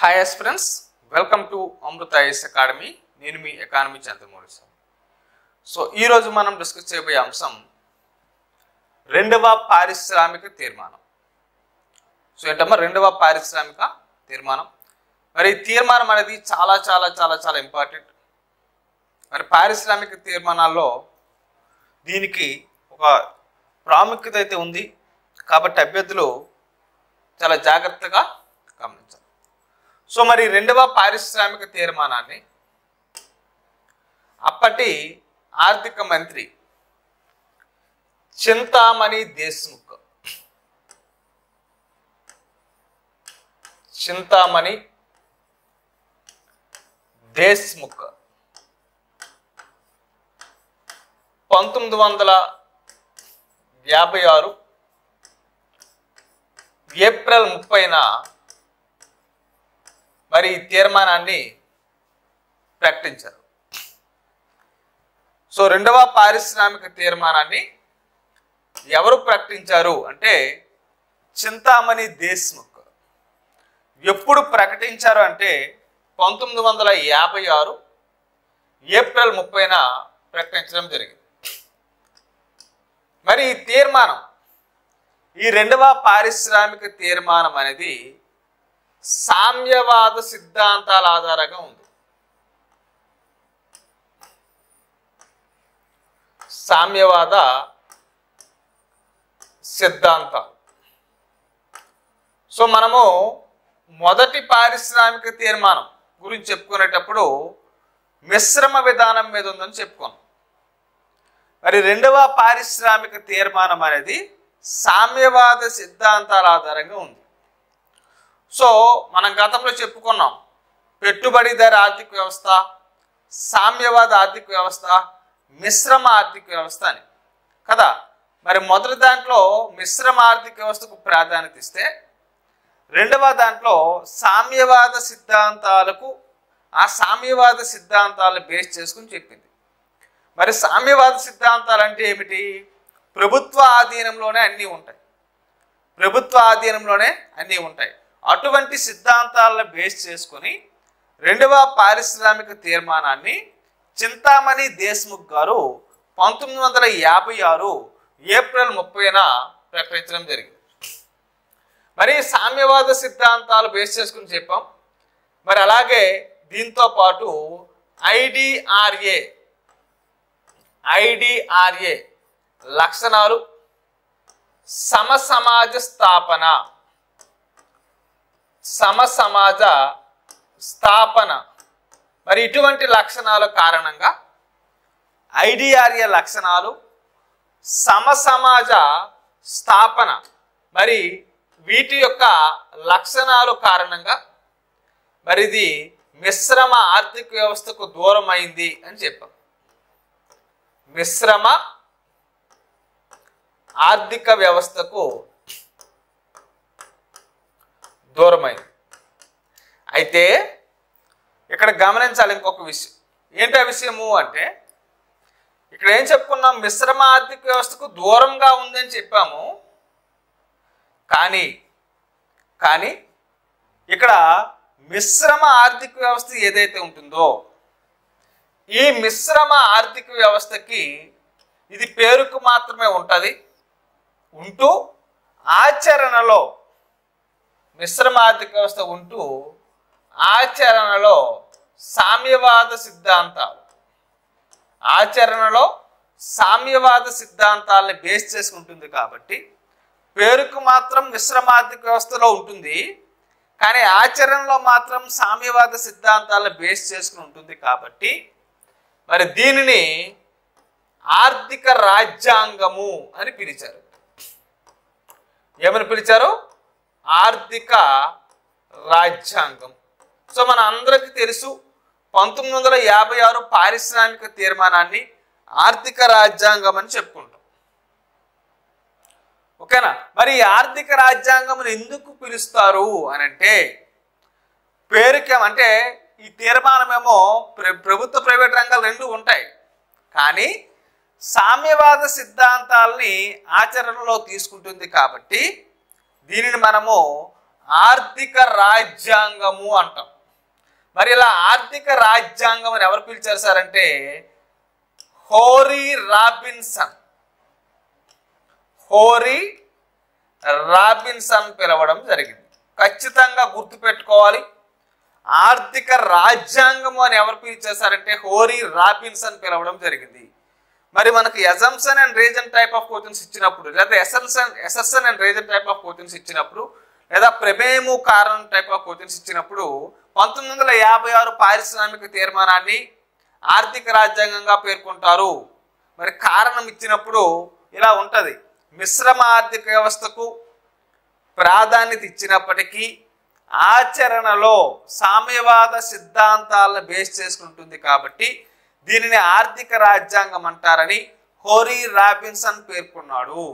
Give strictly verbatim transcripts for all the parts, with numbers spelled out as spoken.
Hi friends, welcome to Amrita IAS academy. నేను మీ economy Chandramouli sir. So ఈరోజు మనం డిస్కస్ చేయబోయే అంశం రెండవ పారిశ్రామిక తీర్మానం. సో ఏంటమ్మా రెండవ పారిశ్రామిక తీర్మానం. మరి ఈ తీర్మానం అనేది చాలా చాలా చాలా చాలా ఇంపార్టెంట్. మరి పారిశ్రామిక తీర్మానాల్లో దీనికి ఒక ప్రాముఖ్యత అయితే ఉంది కాబట్టి అభ్యర్థులు చాలా జాగ్రత్తగా గమనించాలి. సో మరి రెండవ పారిశ్రామిక తీర్మానాన్ని అప్పటి ఆర్థిక మంత్రి చింతామణి దేశ్ముఖ్ చింతామణి దేశ్ముఖ్ పంతొమ్మిది వందల యాభై ఆరు ఏప్రిల్ ముప్పైన మరి ఈ తీర్మానాన్ని ప్రకటించారు. సో రెండవ పారిశ్రామిక తీర్మానాన్ని ఎవరు ప్రకటించారు అంటే చింతామణి దేశ్ముఖ్. ఎప్పుడు ప్రకటించారు అంటే పంతొమ్మిది వందల యాభై ఆరు ఏప్రిల్ ముప్పైన ప్రకటించడం జరిగింది. మరి ఈ తీర్మానం ఈ రెండవ పారిశ్రామిక తీర్మానం అనేది సామ్యవాద సిద్ధాంతాల ఆధారంగా ఉంది. సామ్యవాద సిద్ధాంతాలు. సో మనము మొదటి పారిశ్రామిక తీర్మానం గురించి చెప్పుకునేటప్పుడు మిశ్రమ విధానం మీద ఉందని చెప్పుకున్నాం. మరి రెండవ పారిశ్రామిక తీర్మానం అనేది సామ్యవాద సిద్ధాంతాల ఆధారంగా ఉంది. సో మనం గతంలో చెప్పుకున్నాం పెట్టుబడిదారు ఆర్థిక వ్యవస్థ, సామ్యవాద ఆర్థిక వ్యవస్థ, మిశ్రమ ఆర్థిక వ్యవస్థ అని కదా. మరి మొదటి దాంట్లో మిశ్రమ ఆర్థిక వ్యవస్థకు ప్రాధాన్యత ఇస్తే రెండవ దాంట్లో సామ్యవాద సిద్ధాంతాలకు ఆ సామ్యవాద సిద్ధాంతాలను బేస్ చేసుకుని చెప్పింది. మరి సామ్యవాద సిద్ధాంతాలు అంటే ఏమిటి? ప్రభుత్వ ఆధీనంలోనే అన్నీ ఉంటాయి, ప్రభుత్వ ఆధీనంలోనే అన్నీ ఉంటాయి. అటువంటి సిద్ధాంతాలను బేస్ చేసుకొని రెండవ పారిశ్రామిక తీర్మానాన్ని చింతామణి దేశ్ముఖ్ గారు పంతొమ్మిది వందల యాభై ఆరు ఏప్రిల్ ముప్పైన ప్రకటించడం జరిగింది. మరి సామ్యవాద సిద్ధాంతాలు బేస్ చేసుకుని చెప్పాం. మరి అలాగే దీంతో పాటు ఐడిఆర్ఏ ఐడిఆర్ఏ లక్షణాలు, సమసమాజ స్థాపన సమసమాజ స్థాపన మరి ఇటువంటి లక్షణాల కారణంగా ఐడిఆర్ఏ లక్షణాలు, సమసమాజ స్థాపన మరి వీటి యొక్క లక్షణాలు కారణంగా మరి ఇది మిశ్రమ ఆర్థిక వ్యవస్థకు దూరం అయింది అని చెప్పాం. మిశ్రమ ఆర్థిక వ్యవస్థకు దూరమైంది. అయితే ఇక్కడ గమనించాలి ఇంకొక విషయం. ఏంటి ఆ విషయము అంటే ఇక్కడ ఏం చెప్పుకున్నాం? మిశ్రమ ఆర్థిక వ్యవస్థకు దూరంగా ఉందని చెప్పాము. కానీ కానీ ఇక్కడ మిశ్రమ ఆర్థిక వ్యవస్థ ఏదైతే ఉంటుందో ఈ మిశ్రమ ఆర్థిక వ్యవస్థకి ఇది పేరుకు మాత్రమే ఉంటుంది. ఉంటూ ఆచరణలో మిశ్రమ ఆర్థిక వ్యవస్థ ఉంటూ ఆచరణలో సామ్యవాద సిద్ధాంతాలు ఆచరణలో సామ్యవాద సిద్ధాంతాలని బేస్ చేసుకుంటుంది. కాబట్టి పేరుకు మాత్రం మిశ్రమ ఆర్థిక వ్యవస్థలో ఉంటుంది, కానీ ఆచరణలో మాత్రం సామ్యవాద సిద్ధాంతాలను బేస్ చేసుకుని ఉంటుంది. కాబట్టి మరి దీనిని ఆర్థిక రాజ్యాంగము అని పిలిచారు. ఏమని పిలిచారు? ఆర్థిక రాజ్యాంగం. సో మన అందరికీ తెలుసు పంతొమ్మిది వందల యాభై ఆరు పారిశ్రామిక తీర్మానాన్ని ఆర్థిక రాజ్యాంగం అని చెప్పుకుంటాం. ఓకేనా? మరి ఈ ఆర్థిక రాజ్యాంగం ఎందుకు పిలుస్తారు అని అంటే పేరుకే అంటే ఈ తీర్మానం ఏమో ప్రభుత్వ ప్రైవేట్ రంగాలు రెండు ఉంటాయి, కానీ సామ్యవాద సిద్ధాంతాలని ఆచరణలో తీసుకుంటుంది. కాబట్టి దీనిని మనము ఆర్థిక రాజ్యాంగము అంటాం. మరి ఇలా ఆర్థిక రాజ్యాంగం అని ఎవరు పిలిచారు సార్ అంటే హోరీ రాబిన్సన్ హోరీ రాబిన్సన్ పిలవడం జరిగింది. ఖచ్చితంగా గుర్తుపెట్టుకోవాలి. ఆర్థిక రాజ్యాంగము అని ఎవరు పిలిచేశారంటే హోరీ రాబిన్సన్ పిలవడం జరిగింది. మరి మనకు assumption and reason type of questions ఇచ్చినప్పుడు లేదా assertion assertion and reason type of questions ఇచ్చినప్పుడు లేదా ప్రమేయము కారణం టైప్ ఆఫ్ క్వశ్చన్స్ ఇచ్చినప్పుడు పంతొమ్మిది వందల యాభై ఆరు పారిశ్రామిక తీర్మానాన్ని ఆర్థిక రాజ్యాంగంగా పేర్కొంటారు. మరి కారణం ఇచ్చినప్పుడు ఇలా ఉంటుంది. మిశ్రమ ఆర్థిక వ్యవస్థకు ప్రాధాన్యత ఇచ్చినప్పటికీ ఆచరణలో సామ్యవాద సిద్ధాంతాలను బేస్ చేసుకుంటుంది కాబట్టి దీనిని ఆర్థిక రాజ్యాంగం అంటారని హోరీ రాబిన్సన్ పేర్కొన్నాడు.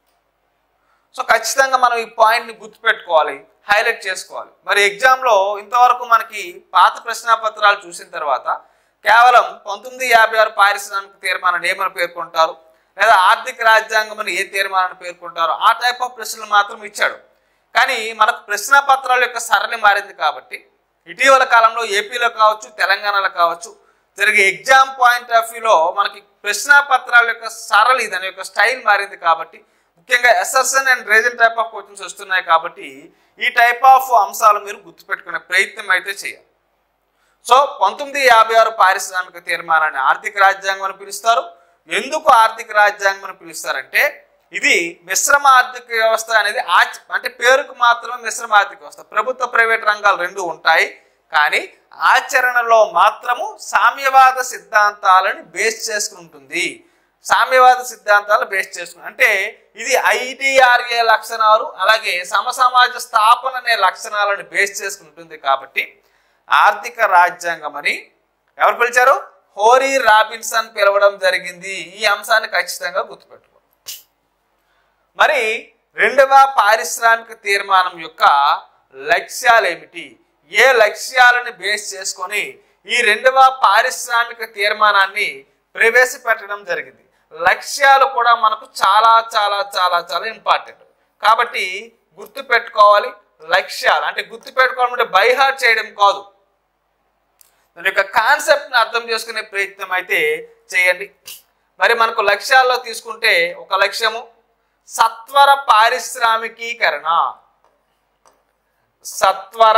సో ఖచ్చితంగా మనం ఈ పాయింట్ని గుర్తుపెట్టుకోవాలి, హైలైట్ చేసుకోవాలి. మరి ఎగ్జామ్లో ఇంతవరకు మనకి పాత ప్రశ్నాపత్రాలు చూసిన తర్వాత కేవలం పంతొమ్మిది యాభై ఆరు పారిశ్రామిక తీర్మానాన్ని ఏమని పేర్కొంటారు లేదా ఆర్థిక రాజ్యాంగం అని ఏ తీర్మానాన్ని పేర్కొంటారు ఆ టైప్ ఆఫ్ ప్రశ్నలు మాత్రం ఇచ్చాడు. కానీ మనకు ప్రశ్నాపత్రాల యొక్క సరళి మారింది కాబట్టి ఇటీవల కాలంలో ఏపీలో కావచ్చు తెలంగాణలో కావచ్చు జరిగే ఎగ్జామ్ పాయింట్ ఆఫ్ వ్యూలో మనకి ప్రశ్నాపత్రాల యొక్క సరళి దాని యొక్క స్టైల్ మారింది కాబట్టి ముఖ్యంగా assertion and reason type of questions వస్తున్నాయి కాబట్టి ఈ టైప్ ఆఫ్ అంశాలు మీరు గుర్తుపెట్టుకునే ప్రయత్నం అయితే చేయాలి. సో పంతొమ్మిది యాభై ఆరు పారిశ్రామిక తీర్మానాన్ని ఆర్థిక రాజ్యాంగం అని పిలుస్తారు. ఎందుకు ఆర్థిక రాజ్యాంగం అని పిలుస్తారంటే ఇది మిశ్రమ ఆర్థిక వ్యవస్థ అనేది అంటే పేరుకు మాత్రమే మిశ్రమ ఆర్థిక వ్యవస్థ. ప్రభుత్వ ప్రైవేట్ రంగాలు రెండు ఉంటాయి కానీ ఆచరణలో మాత్రము సామ్యవాద సిద్ధాంతాలను బేస్ చేసుకుంటుంది. సామ్యవాద సిద్ధాంతాలు బేస్ చేసుకుని అంటే ఇది ఐడిఆర్ఏ లక్షణాలు అలాగే సమసమాజ స్థాపన అనే లక్షణాలను బేస్ చేసుకుంటుంది కాబట్టి ఆర్థిక రాజ్యాంగం అని ఎవరు పిలిచారు హోరీ రాబిన్సన్ పిలవడం జరిగింది. ఈ అంశాన్ని ఖచ్చితంగా గుర్తుపెట్టుకో. మరి రెండవ పారిశ్రామిక తీర్మానం యొక్క లక్ష్యాలు ఏమిటి, ఏ లక్ష్యాలను బేస్ చేసుకొని ఈ రెండవ పారిశ్రామిక తీర్మానాన్ని ప్రవేశపెట్టడం జరిగింది. లక్ష్యాలు కూడా మనకు చాలా చాలా చాలా చాలా ఇంపార్టెంట్ కాబట్టి గుర్తుపెట్టుకోవాలి. లక్ష్యాలు అంటే గుర్తుపెట్టుకోవాలంటే బైహార్ట్ చేయడం కాదు, దాని యొక్క కాన్సెప్ట్ని అర్థం చేసుకునే ప్రయత్నం అయితే చేయండి. మరి మనకు లక్ష్యాల్లో తీసుకుంటే ఒక లక్ష్యము సత్వర పారిశ్రామికీకరణ. సత్వర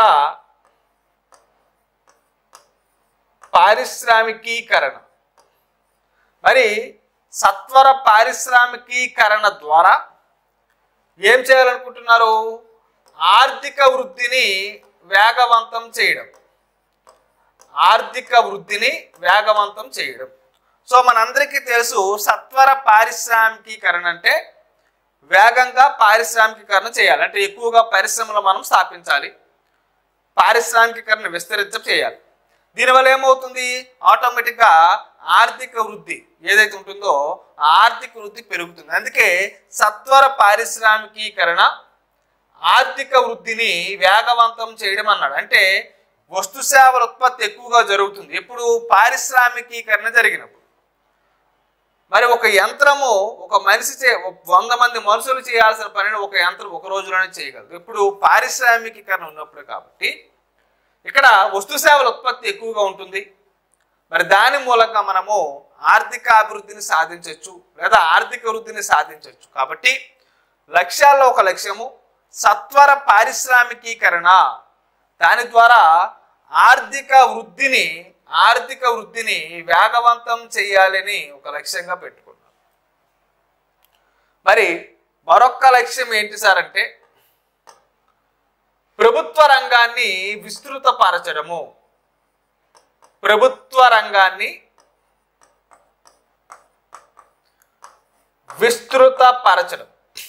పారిశ్రామికీకరణ మరి సత్వర పారిశ్రామికీకరణ ద్వారా ఏం చేయాలనుకుంటున్నారు? ఆర్థిక వృద్ధిని వేగవంతం చేయడం. ఆర్థిక వృద్ధిని వేగవంతం చేయడం. సో మనందరికీ తెలుసు సత్వర పారిశ్రామికీకరణ అంటే వేగంగా పారిశ్రామికీకరణ చేయాలి, అంటే ఎక్కువగా పరిశ్రమలు మనం స్థాపించాలి, పారిశ్రామికీకరణ విస్తరించ చేయాలి. దీనివల్ల ఏమవుతుంది? ఆటోమేటిక్గా ఆర్థిక వృద్ధి ఏదైతే ఉంటుందో ఆర్థిక వృద్ధి పెరుగుతుంది. అందుకే సత్వర పారిశ్రామికీకరణ ఆర్థిక వృద్ధిని వేగవంతం చేయడం అన్నాడు. అంటే వస్తు సేవల ఉత్పత్తి ఎక్కువగా జరుగుతుంది ఎప్పుడు? పారిశ్రామికీకరణ జరిగినప్పుడు. మరి ఒక యంత్రము ఒక మనిషి చే వంద మంది మనుషులు చేయాల్సిన పనిని ఒక యంత్రం ఒక రోజులోనే చేయగలదు ఎప్పుడు? పారిశ్రామికీకరణ ఉన్నప్పుడు. కాబట్టి ఇక్కడ వస్తు సేవల ఉత్పత్తి ఎక్కువగా ఉంటుంది. మరి దాని మూలంగా మనము ఆర్థిక అభివృద్ధిని సాధించవచ్చు లేదా ఆర్థిక వృద్ధిని సాధించవచ్చు. కాబట్టి లక్ష్యాల్లో ఒక లక్ష్యము సత్వర పారిశ్రామికీకరణ, దాని ద్వారా ఆర్థిక వృద్ధిని ఆర్థిక వృద్ధిని వేగవంతం చేయాలని ఒక లక్ష్యంగా పెట్టుకున్నాం. మరి మరొక లక్ష్యం ఏంటి సార్ అంటే ప్రభుత్వ రంగాన్ని విస్తృతపరచడము. ప్రభుత్వ రంగాన్ని విస్తృతపరచడం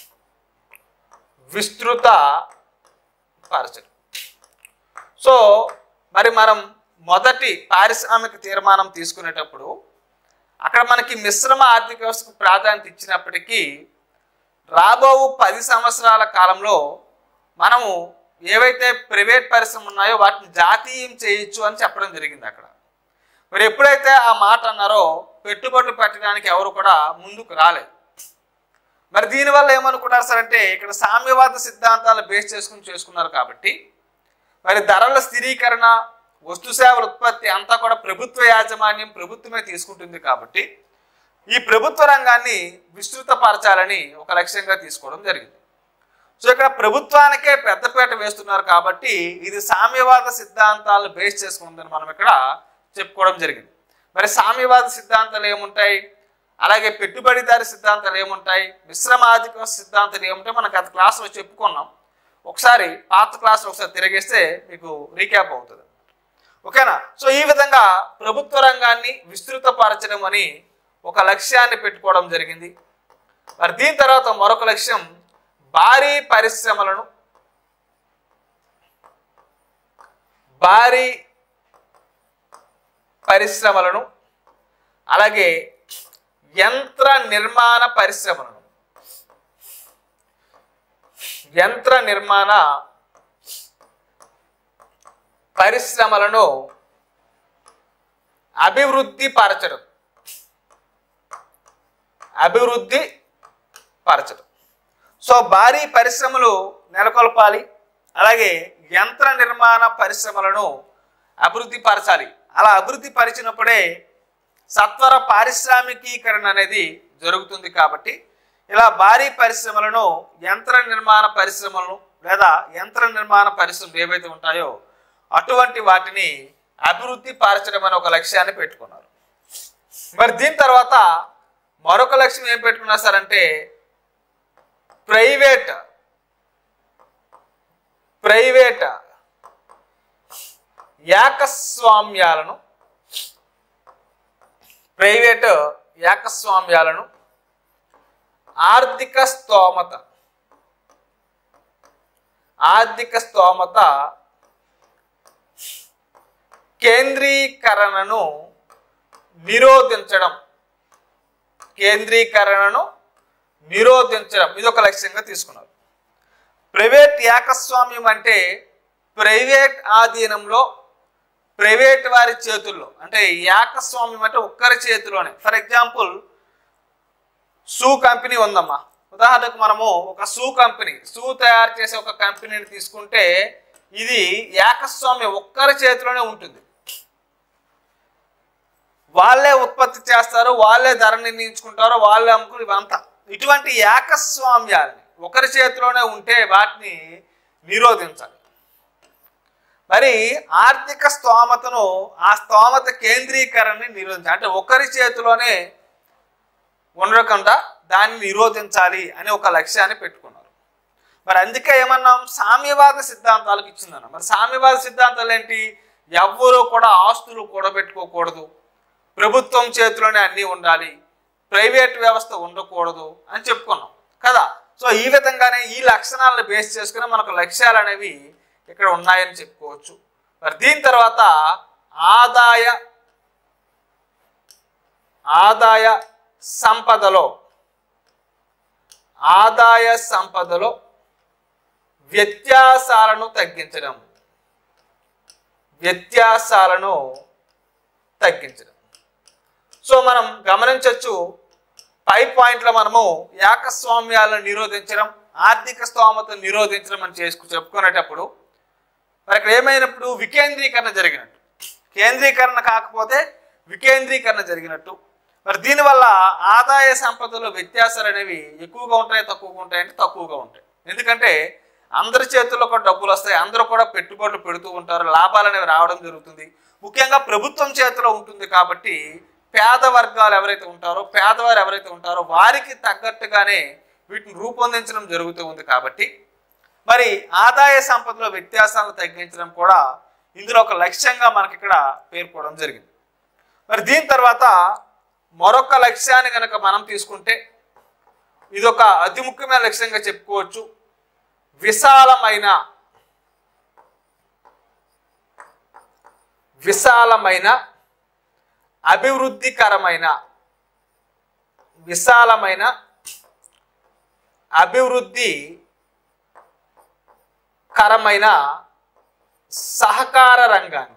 విస్తృత పరచడం సో మరి మనం మొదటి పారిశ్రామిక తీర్మానం తీసుకునేటప్పుడు అక్కడ మనకి మిశ్రమ ఆర్థిక వ్యవస్థకు ప్రాధాన్యత ఇచ్చినప్పటికీ రాబో పది సంవత్సరాల కాలంలో మనము ఏవైతే ప్రైవేట్ పరిశ్రమలు ఉన్నాయో వాటిని జాతీయం చేయొచ్చు అని చెప్పడం జరిగింది అక్కడ. మరి ఎప్పుడైతే ఆ మాట అన్నారో పెట్టుబడులు పెట్టడానికి ఎవరు కూడా ముందుకు రాలేదు. మరి దీనివల్ల ఏమనుకుంటారు సార్ అంటే ఇక్కడ సామ్యవాద సిద్ధాంతాలు బేస్ చేసుకుని చేసుకున్నారు కాబట్టి మరి ధరల స్థిరీకరణ వస్తు సేవల ఉత్పత్తి అంతా కూడా ప్రభుత్వ యాజమాన్యం ప్రభుత్వమే తీసుకుంటుంది కాబట్టి ఈ ప్రభుత్వ రంగాన్ని విస్తృతపరచాలని ఒక లక్ష్యంగా తీసుకోవడం జరిగింది. సో ఇక్కడ ప్రభుత్వానికే పెద్దపీట వేస్తున్నారు కాబట్టి ఇది సామ్యవాద సిద్ధాంతాలను బేస్ చేసుకుందని మనం ఇక్కడ చెప్పుకోవడం జరిగింది. మరి సామ్యవాద సిద్ధాంతాలు ఏముంటాయి, అలాగే పెట్టుబడిదారి సిద్ధాంతాలు ఏముంటాయి, మిశ్రమ ఆధిక సిద్ధాంతాలు ఏముంటాయి మనం గత క్లాసులో చెప్పుకున్నాం. ఒకసారి పాత క్లాసులో ఒకసారి తిరిగేస్తే మీకు రీక్యాప్ అవుతుంది. ఓకేనా. సో ఈ విధంగా ప్రభుత్వ రంగాన్ని విస్తృతపరచడం అని ఒక లక్ష్యాన్ని పెట్టుకోవడం జరిగింది. మరి దీని తర్వాత మరొక లక్ష్యం భారీ పరిశ్రమలను భారీ పరిశ్రమలను అలాగే యంత్ర నిర్మాణ పరిశ్రమలను యంత్ర నిర్మాణ పరిశ్రమలను అభివృద్ధి పరచడం అభివృద్ధి పరచడం సో భారీ పరిశ్రమలు నెలకొల్పాలి, అలాగే యంత్ర నిర్మాణ పరిశ్రమలను అభివృద్ధి పరచాలి. అలా అభివృద్ధి పరిచినప్పుడే సత్వర పారిశ్రామికీకరణ అనేది జరుగుతుంది. కాబట్టి ఇలా భారీ పరిశ్రమలను యంత్ర నిర్మాణ పరిశ్రమలను లేదా యంత్ర నిర్మాణ పరిశ్రమలు ఏవైతే ఉంటాయో అటువంటి వాటిని అభివృద్ధి పరచడం అనే ఒక లక్ష్యాన్ని పెట్టుకున్నారు. మరి దీని తర్వాత మరొక లక్ష్యం ఏం పెట్టుకున్నారు సార్ అంటే ప్రైవేట్ ప్రైవేట్ ఏకస్వామ్యాలను ప్రైవేట్ ఏకస్వామ్యాలను ఆర్థిక స్తోమత ఆర్థిక స్తోమత కేంద్రీకరణను నిరోధించడం కేంద్రీకరణను నిరోధించడం ఇది ఒక లక్ష్యంగా తీసుకున్నారు. ప్రైవేట్ ఏకస్వామ్యం అంటే ప్రైవేట్ ఆధీనంలో ప్రైవేట్ వారి చేతుల్లో, అంటే ఏకస్వామ్యం అంటే ఒక్కరి చేతిలోనే. ఫర్ ఎగ్జాంపుల్ షూ కంపెనీ ఉందమ్మా, ఉదాహరణకు మనము ఒక షూ కంపెనీ షూ తయారు చేసే ఒక కంపెనీని తీసుకుంటే ఇది ఏకస్వామ్యం ఒక్కరి చేతిలోనే ఉంటుంది. వాళ్ళే ఉత్పత్తి చేస్తారు, వాళ్ళే ధర నిర్ణయించుకుంటారు, వాళ్ళే అమ్ముకుని ఇవంతా. ఇటువంటి ఏకస్వామ్యాన్ని ఒకరి చేతిలోనే ఉంటే వాటిని నిరోధించాలి. మరి ఆర్థిక స్తోమతను ఆ స్తోమత కేంద్రీకరణని నిరోధించాలి, అంటే ఒకరి చేతిలోనే ఉండకుండా దాన్ని నిరోధించాలి అని ఒక లక్ష్యాన్ని పెట్టుకున్నారు. మరి అందుకే ఏమన్నాం సామ్యవాద సిద్ధాంతాలకు ఇచ్చిందన్న. మరి సామ్యవాద సిద్ధాంతాలు ఏంటి, ఎవ్వరూ కూడా ఆస్తులు కూడబెట్టుకోకూడదు, ప్రభుత్వం చేతిలోనే అన్నీ ఉండాలి, ప్రైవేట్ వ్యవస్థ ఉండకూడదు అని చెప్పుకున్నాం కదా. సో ఈ విధంగానే ఈ లక్షణాలను బేస్ చేసుకుని మనకు లక్ష్యాలు అనేవి ఇక్కడ ఉన్నాయని చెప్పుకోవచ్చు. మరి దీని తర్వాత ఆదాయ ఆదాయ సంపదలో ఆదాయ సంపదలో వ్యత్యాసాలను తగ్గించడం వ్యత్యాసాలను తగ్గించడం సో మనం గమనించవచ్చు పై పాయింట్లో మనము ఏకస్వామ్యాలను నిరోధించడం, ఆర్థిక స్తోమతను నిరోధించడం అని చేసుకు చెప్పుకునేటప్పుడు మరి ఇక్కడ ఏమైనప్పుడు వికేంద్రీకరణ జరిగినట్టు, కేంద్రీకరణ కాకపోతే వికేంద్రీకరణ జరిగినట్టు. మరి దీనివల్ల ఆదాయ సంపదలో వ్యత్యాసాలు అనేవి ఎక్కువగా ఉంటాయి, తక్కువగా ఉంటాయి అంటే తక్కువగా ఉంటాయి. ఎందుకంటే అందరి చేతుల్లో కూడా డబ్బులు వస్తాయి, అందరూ కూడా పెట్టుబడులు పెడుతూ ఉంటారు, లాభాలు అనేవి రావడం జరుగుతుంది. ముఖ్యంగా ప్రభుత్వం చేతిలో ఉంటుంది కాబట్టి పేద వర్గాలు ఎవరైతే ఉంటారో పేదవారు ఎవరైతే ఉంటారో వారికి తగ్గట్టుగానే వీటిని రూపొందించడం జరుగుతూ ఉంది. కాబట్టి మరి ఆదాయ సంపదలో వ్యత్యాసాలను తగ్గించడం కూడా ఇందులో ఒక లక్ష్యంగా మనకి ఇక్కడ పేర్కోవడం జరిగింది. మరి దీని తర్వాత మరొక లక్ష్యాన్ని కనుక మనం తీసుకుంటే ఇది ఒక అతి ముఖ్యమైన లక్ష్యంగా చెప్పుకోవచ్చు. విశాలమైన విశాలమైన అభివృద్ధికరమైన విశాలమైన అభివృద్ధి కరమైన సహకార రంగాన్ని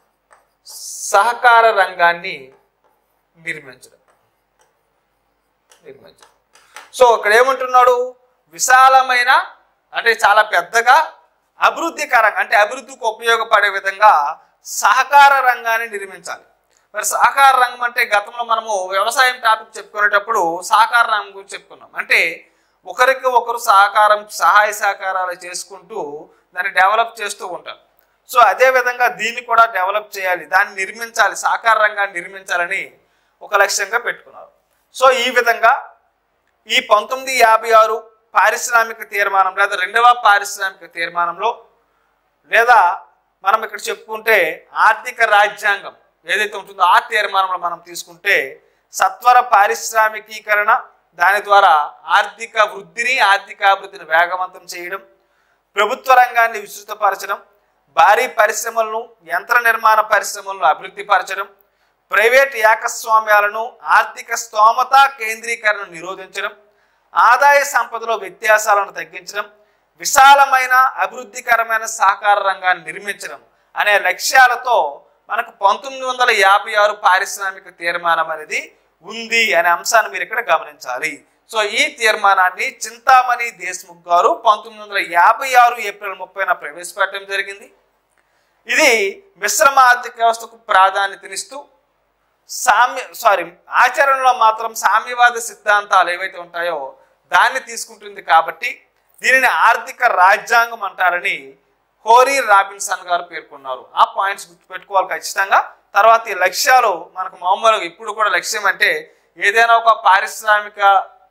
సహకార రంగాన్ని నిర్మించడం నిర్మించడం. సో ఇక్కడ ఏమంటున్నాడు, విశాలమైన అంటే చాలా పెద్దగా అభివృద్ధికరంగా అంటే అభివృద్ధికి ఉపయోగపడే విధంగా సహకార రంగాన్ని నిర్మించాలి. మరి సహకార రంగం అంటే గతంలో మనము వ్యవసాయం టాపిక్ చెప్పుకునేటప్పుడు సహకార రంగం గురించి చెప్పుకున్నాం. అంటే ఒకరికి ఒకరు సహకారం సహాయ సహకారాలు చేసుకుంటూ దాన్ని డెవలప్ చేస్తూ ఉంటారు. సో అదే విధంగా దీన్ని కూడా డెవలప్ చేయాలి, దాన్ని నిర్మించాలి, సహకార రంగాన్ని నిర్మించాలని ఒక లక్ష్యంగా పెట్టుకున్నారు. సో ఈ విధంగా ఈ పంతొమ్మిది యాభై ఆరు పారిశ్రామిక తీర్మానం లేదా రెండవ పారిశ్రామిక తీర్మానంలో లేదా మనం ఇక్కడ చెప్పుకుంటే ఆర్థిక రాజ్యాంగం ఏదైతే ఉంటుందో ఆ తీర్మానంలో మనం తీసుకుంటే సత్వర పారిశ్రామికీకరణ, దాని ద్వారా ఆర్థిక వృద్ధిని ఆర్థిక అభివృద్ధిని వేగవంతం చేయడం, ప్రభుత్వ రంగాన్ని విస్తృతపరచడం, భారీ పరిశ్రమలను యంత్ర నిర్మాణ పరిశ్రమలను అభివృద్ధి పరచడం, ప్రైవేట్ ఏకస్వామ్యాలను ఆర్థిక స్తోమత కేంద్రీకరణను నిరోధించడం, ఆదాయ సంపదలో వ్యత్యాసాలను తగ్గించడం, విశాలమైన అభివృద్ధికరమైన సహకార రంగాన్ని నిర్మించడం అనే లక్ష్యాలతో మనకు పంతొమ్మిది వందల యాభై ఆరు పారిశ్రామిక తీర్మానం అనేది ఉంది అనే అంశాన్ని మీరు ఇక్కడ గమనించాలి. సో ఈ తీర్మానాన్ని చింతామణి దేశ్ముఖ్ గారు పంతొమ్మిది వందల యాభై ఆరు ఏప్రిల్ ముప్పైన ప్రవేశపెట్టడం జరిగింది. ఇది మిశ్రమ ఆర్థిక వ్యవస్థకు ప్రాధాన్యతనిస్తూ సామ్య సారీ ఆచరణలో మాత్రం సామ్యవాద సిద్ధాంతాలు ఏవైతే ఉంటాయో దాన్ని తీసుకుంటుంది కాబట్టి దీనిని ఆర్థిక రాజ్యాంగం అంటారని హోరీ రాబిన్సన్ గారు పేర్కొన్నారు. ఆ పాయింట్స్ గుర్తుపెట్టుకోవాలి ఖచ్చితంగా. తర్వాత ఈ లక్ష్యాలు మనకు మామూలుగా ఇప్పుడు కూడా లక్ష్యం అంటే ఏదైనా ఒక పారిశ్రామిక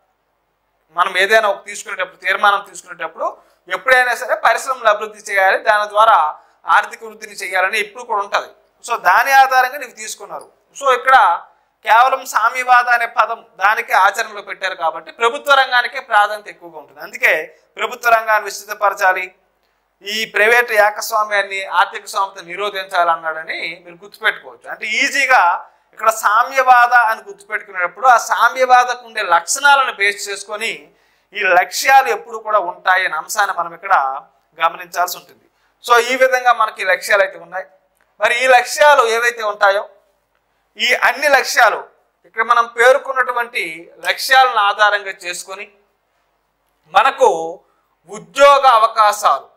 మనం ఏదైనా ఒక తీసుకునేటప్పుడు తీర్మానం తీసుకునేటప్పుడు ఎప్పుడైనా సరే పరిశ్రమలు అభివృద్ధి చేయాలి, దాని ద్వారా ఆర్థిక వృద్ధిని చేయాలని ఎప్పుడు కూడా ఉంటుంది. సో దాని ఆధారంగా నీవు తీసుకున్నారు. సో ఇక్కడ కేవలం సామ్యవాద అనే పదం దానికి ఆచరణలో పెట్టారు కాబట్టి ప్రభుత్వ రంగానికే ప్రాధాన్యత ఎక్కువగా ఉంటుంది. అందుకే ప్రభుత్వ రంగాన్ని విస్తృతపరచాలి, ఈ ప్రైవేట్ ఏకస్వామ్యాన్ని ఆర్థిక స్వామ్యత నిరోధించాలి అన్నాడని మీరు గుర్తుపెట్టుకోవచ్చు. అంటే ఈజీగా ఇక్కడ సామ్యవాద అని గుర్తుపెట్టుకునేటప్పుడు ఆ సామ్యవాదకు ఉండే లక్షణాలను బేస్ చేసుకొని ఈ లక్ష్యాలు ఎప్పుడు కూడా ఉంటాయి అనే అంశాన్ని మనం ఇక్కడ గమనించాల్సి ఉంటుంది. సో ఈ విధంగా మనకి లక్ష్యాలు అయితే ఉన్నాయి. మరి ఈ లక్ష్యాలు ఏవైతే ఉంటాయో ఈ అన్ని లక్ష్యాలు ఇక్కడ మనం పేర్కొన్నటువంటి లక్ష్యాలను ఆధారంగా చేసుకొని మనకు ఉద్యోగ అవకాశాలు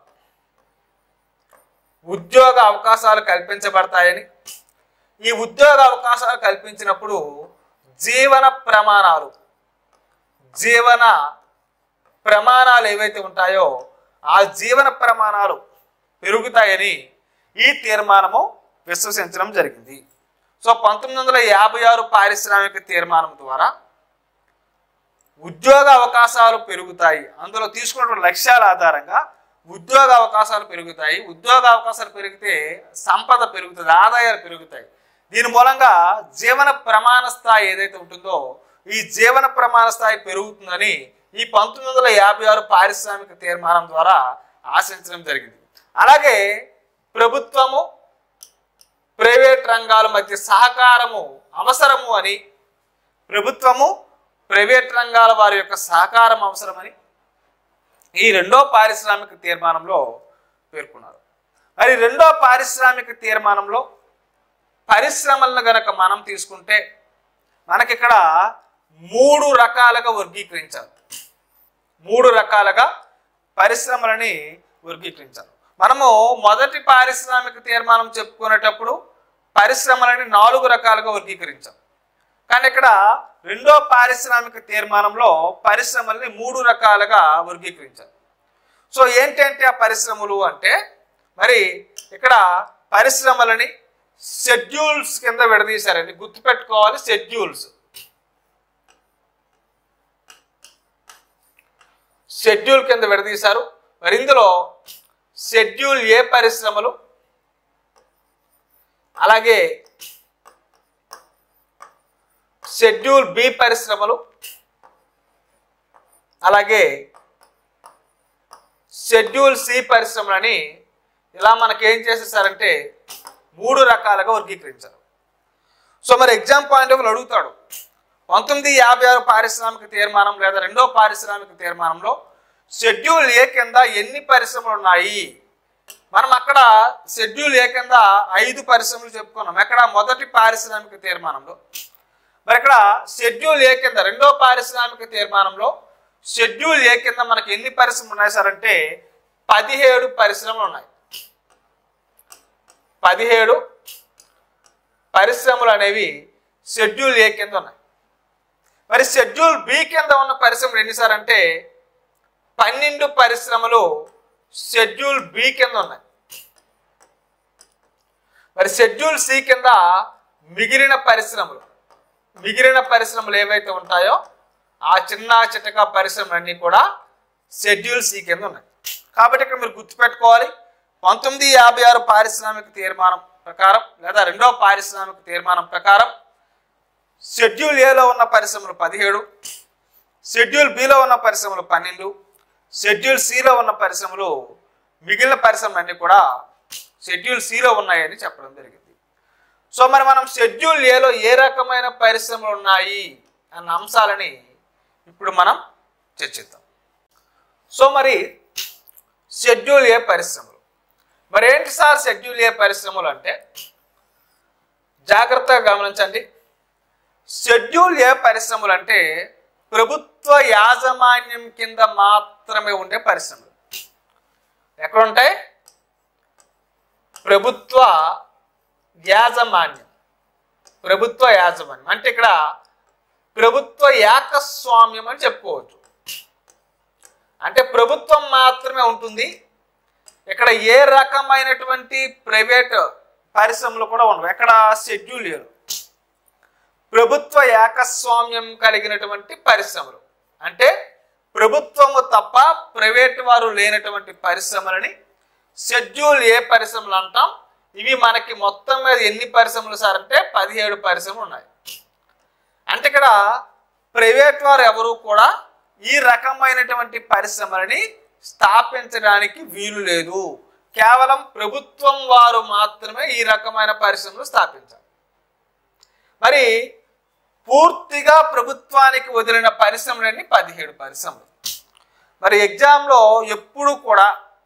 ఉద్యోగ అవకాశాలు కల్పించబడతాయని, ఈ ఉద్యోగ అవకాశాలు కల్పించినప్పుడు జీవన ప్రమాణాలు జీవన ప్రమాణాలు ఏవైతే ఉంటాయో ఆ జీవన ప్రమాణాలు పెరుగుతాయని ఈ తీర్మానము విశ్వసించడం జరిగింది. సో పంతొమ్మిది వందల యాభై ఆరు పారిశ్రామిక తీర్మానం ద్వారా ఉద్యోగ అవకాశాలు పెరుగుతాయి, అందులో తీసుకున్నటువంటి లక్ష్యాల ఆధారంగా ఉద్యోగ అవకాశాలు పెరుగుతాయి. ఉద్యోగ అవకాశాలు పెరిగితే సంపద పెరుగుతుంది, ఆదాయాలు పెరుగుతాయి. దీని మూలంగా జీవన ప్రమాణ స్థాయి ఏదైతే ఉంటుందో ఈ జీవన ప్రమాణ స్థాయి పెరుగుతుందని ఈ పంతొమ్మిది వందల యాభై ఆరు పారిశ్రామిక తీర్మానం ద్వారా ఆశించడం జరిగింది. అలాగే ప్రభుత్వము ప్రైవేట్ రంగాల మధ్య సహకారము అవసరము అని, ప్రభుత్వము ప్రైవేట్ రంగాల వారి యొక్క సహకారం అవసరమని ఈ రెండో పారిశ్రామిక తీర్మానంలో పేర్కొన్నారు. మరి రెండో పారిశ్రామిక తీర్మానంలో పరిశ్రమలను గనక మనం తీసుకుంటే మనకి ఇక్కడ మూడు రకాలుగా వర్గీకరించారు. మూడు రకాలుగా పరిశ్రమలని వర్గీకరించారు. మనము మొదటి పారిశ్రామిక తీర్మానం చెప్పుకునేటప్పుడు పరిశ్రమలని నాలుగు రకాలుగా వర్గీకరించాం. కానీ ఇక్కడ రెండో పారిశ్రామిక తీర్మానంలో పరిశ్రమల్ని మూడు రకాలుగా వర్గీకరించారు. సో ఏంటంటే ఆ పరిశ్రమలు అంటే మరి ఇక్కడ పరిశ్రమలని షెడ్యూల్స్ కింద విడదీశారండి. గుర్తుపెట్టుకోవాలి, షెడ్యూల్స్ షెడ్యూల్ కింద విడదీశారు. మరి ఇందులో షెడ్యూల్ ఏ పరిశ్రమలు, అలాగే షెడ్యూల్ బి పరిశ్రమలు, అలాగే షెడ్యూల్ సి పరిశ్రమలని ఇలా మనకి ఏం చేసేసారంటే మూడు రకాలుగా వర్గీకరించారు. సో మరి ఎగ్జామ్ పాయింట్ ఆఫ్ వ్యూ అడుగుతాడు, పంతొమ్మిది యాభై ఆరు పారిశ్రామిక తీర్మానం లేదా రెండో పారిశ్రామిక తీర్మానంలో షెడ్యూల్ ఏ కింద ఎన్ని పరిశ్రమలు ఉన్నాయి? మనం అక్కడ షెడ్యూల్ ఏ కింద ఐదు పరిశ్రమలు చెప్పుకున్నాం ఎక్కడ మొదటి పారిశ్రామిక తీర్మానంలో. మరి ఇక్కడ షెడ్యూల్ ఏ కింద రెండో పారిశ్రామిక తీర్మానంలో షెడ్యూల్ ఏ కింద మనకి ఎన్ని పరిశ్రమలు ఉన్నాయి సార్ అంటే పదిహేడు పరిశ్రమలు ఉన్నాయి. పదిహేడు పరిశ్రమలు అనేవి షెడ్యూల్ ఏ కింద ఉన్నాయి. మరి షెడ్యూల్ బి కింద ఉన్న పరిశ్రమలు ఎన్ని సార్ అంటే పన్నెండు పరిశ్రమలు షెడ్యూల్ బి కింద ఉన్నాయి. మరి షెడ్యూల్ సి కింద మిగిలిన పరిశ్రమలు మిగిలిన పరిశ్రమలు ఏవైతే ఉంటాయో ఆ చిన్న చిట్టక పరిశ్రమలన్నీ కూడా షెడ్యూల్ సి కింద ఉన్నాయి. కాబట్టి ఇక్కడ మీరు గుర్తుపెట్టుకోవాలి, పంతొమ్మిది యాభై ఆరు పారిశ్రామిక తీర్మానం ప్రకారం లేదా రెండో పారిశ్రామిక తీర్మానం ప్రకారం షెడ్యూల్ ఏలో ఉన్న పరిశ్రమలు పదిహేడు, షెడ్యూల్ బిలో ఉన్న పరిశ్రమలు పన్నెండు, షెడ్యూల్ సిలో ఉన్న పరిశ్రమలు మిగిలిన పరిశ్రమలన్నీ కూడా షెడ్యూల్ సిలో ఉన్నాయని చెప్పడం జరిగింది. సో మరి మనం షెడ్యూల్ ఏలో ఏ రకమైన పరిశ్రమలు ఉన్నాయి అన్న అంశాలని ఇప్పుడు మనం చర్చిద్దాం. సో మరి షెడ్యూల్ ఏ పరిశ్రమలు, మరి ఏంటి సార్ షెడ్యూల్ ఏ పరిశ్రమలు అంటే జాగ్రత్తగా గమనించండి. షెడ్యూల్ ఏ పరిశ్రమలు అంటే ప్రభుత్వ యాజమాన్యం కింద మాత్రమే ఉండే పరిశ్రమలు. ఎక్కడ ఉంటాయి? ప్రభుత్వ యాజమాన్యం. ప్రభుత్వ యాజమాన్యం అంటే ఇక్కడ ప్రభుత్వ ఏకస్వామ్యం అని చెప్పుకోవచ్చు. అంటే ప్రభుత్వం మాత్రమే ఉంటుంది. ఇక్కడ ఏ రకమైనటువంటి ప్రైవేట్ పరిశ్రమలు కూడా ఉండవు. ఎక్కడ షెడ్యూల్ ఏలో ప్రభుత్వ ఏకస్వామ్యం కలిగినటువంటి పరిశ్రమలు అంటే ప్రభుత్వము తప్ప ప్రైవేట్ వారు లేనటువంటి పరిశ్రమలని షెడ్యూల్ ఏ పరిశ్రమలు అంటాం. ఇవి మనకి మొత్తం మీద ఎన్ని పరిశ్రమలు సార్ అంటే పదిహేడు పరిశ్రమలు ఉన్నాయి. అంటే ఇక్కడ ప్రైవేట్ వారు ఎవరు కూడా ఈ రకమైనటువంటి పరిశ్రమలని స్థాపించడానికి వీలు లేదు. కేవలం ప్రభుత్వం వారు మాత్రమే ఈ రకమైన పరిశ్రమలు స్థాపించాలి. మరి పూర్తిగా ప్రభుత్వానికి వదిలిన పరిశ్రమలన్నీ పదిహేడు పరిశ్రమలు. మరి ఎగ్జామ్లో ఎప్పుడు కూడా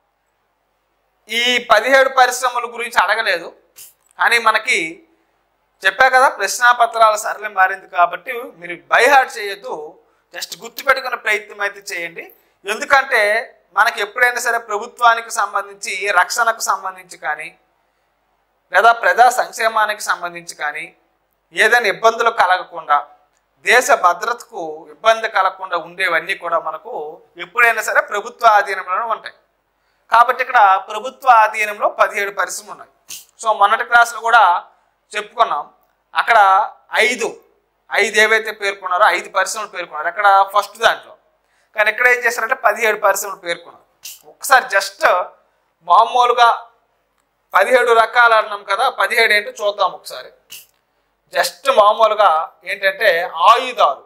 ఈ పదిహేడు పరిశ్రమల గురించి అడగలేదు, కానీ మనకి చెప్పా కదా ప్రశ్నాపత్రాల సరళి మారింది కాబట్టి మీరు బైహార్ట్ చేయొద్దు, జస్ట్ గుర్తుపెట్టుకునే ప్రయత్నం అయితే చేయండి. ఎందుకంటే మనకి ఎప్పుడైనా సరే ప్రభుత్వానికి సంబంధించి రక్షణకు సంబంధించి కానీ లేదా ప్రజా సంక్షేమానికి సంబంధించి కానీ ఏదైనా ఇబ్బందులు కలగకుండా దేశ భద్రతకు ఇబ్బంది కలగకుండా ఉండేవన్నీ కూడా మనకు ఎప్పుడైనా సరే ప్రభుత్వ ఆధీనంలోనే ఉంటాయి. కాబట్టి ఇక్కడ ప్రభుత్వ ఆధీనంలో పదిహేడు పరిశ్రమలు ఉన్నాయి. సో మొన్నటి క్లాసులో కూడా చెప్పుకున్నాం, అక్కడ ఐదు ఐదు ఏవైతే పేర్కొన్నారో ఐదు పరిశ్రమలు పేర్కొన్నారు అక్కడ ఫస్ట్ దాంట్లో. కానీ ఇక్కడ ఏం చేశారంటే పదిహేడు పరిశ్రమలు పేర్కొన్నారు. ఒకసారి జస్ట్ మామూలుగా పదిహేడు రకాలు అన్నాం కదా, పదిహేడు ఏంటో చూద్దాం ఒకసారి. జస్ట్ మామూలుగా ఏంటంటే ఆయుధాలు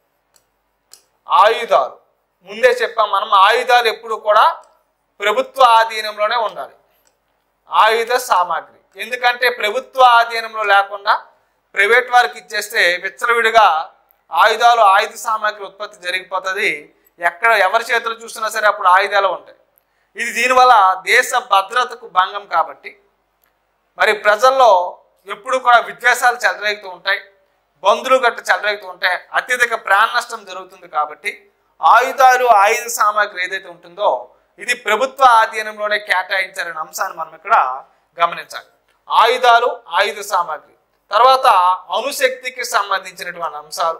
ఆయుధాలు ముందే చెప్పాం మనం, ఆయుధాలు ఎప్పుడు కూడా ప్రభుత్వ ఆధీనంలోనే ఉండాలి. ఆయుధ సామాగ్రి ఎందుకంటే ప్రభుత్వ ఆధీనంలో లేకుండా ప్రైవేట్ వారికి ఇచ్చేస్తే విచ్చలవిడిగా ఆయుధాలు ఆయుధ సామాగ్రి ఉత్పత్తి జరిగిపోతుంది. ఎక్కడ ఎవరి చేతులు చూసినా సరే అప్పుడు ఆయుధాలు ఉంటాయి. ఇది దీనివల్ల దేశ భద్రతకు భంగం కాబట్టి మరి ప్రజల్లో ఎప్పుడు కూడా విద్వేషాలు చెలరేగుతూ ఉంటాయి, బంధువులు గట్ట చెలరేగుతూ ఉంటాయి, అత్యధిక ప్రాణ నష్టం జరుగుతుంది. కాబట్టి ఆయుధాలు ఆయుధ సామాగ్రి ఏదైతే ఉంటుందో ఇది ప్రభుత్వ ఆధీనంలోనే కేటాయించాలనే అంశాన్ని మనం ఇక్కడ గమనించాలి. ఆయుధాలు ఆయుధ సామాగ్రి తర్వాత అణుశక్తికి సంబంధించినటువంటి అంశాలు,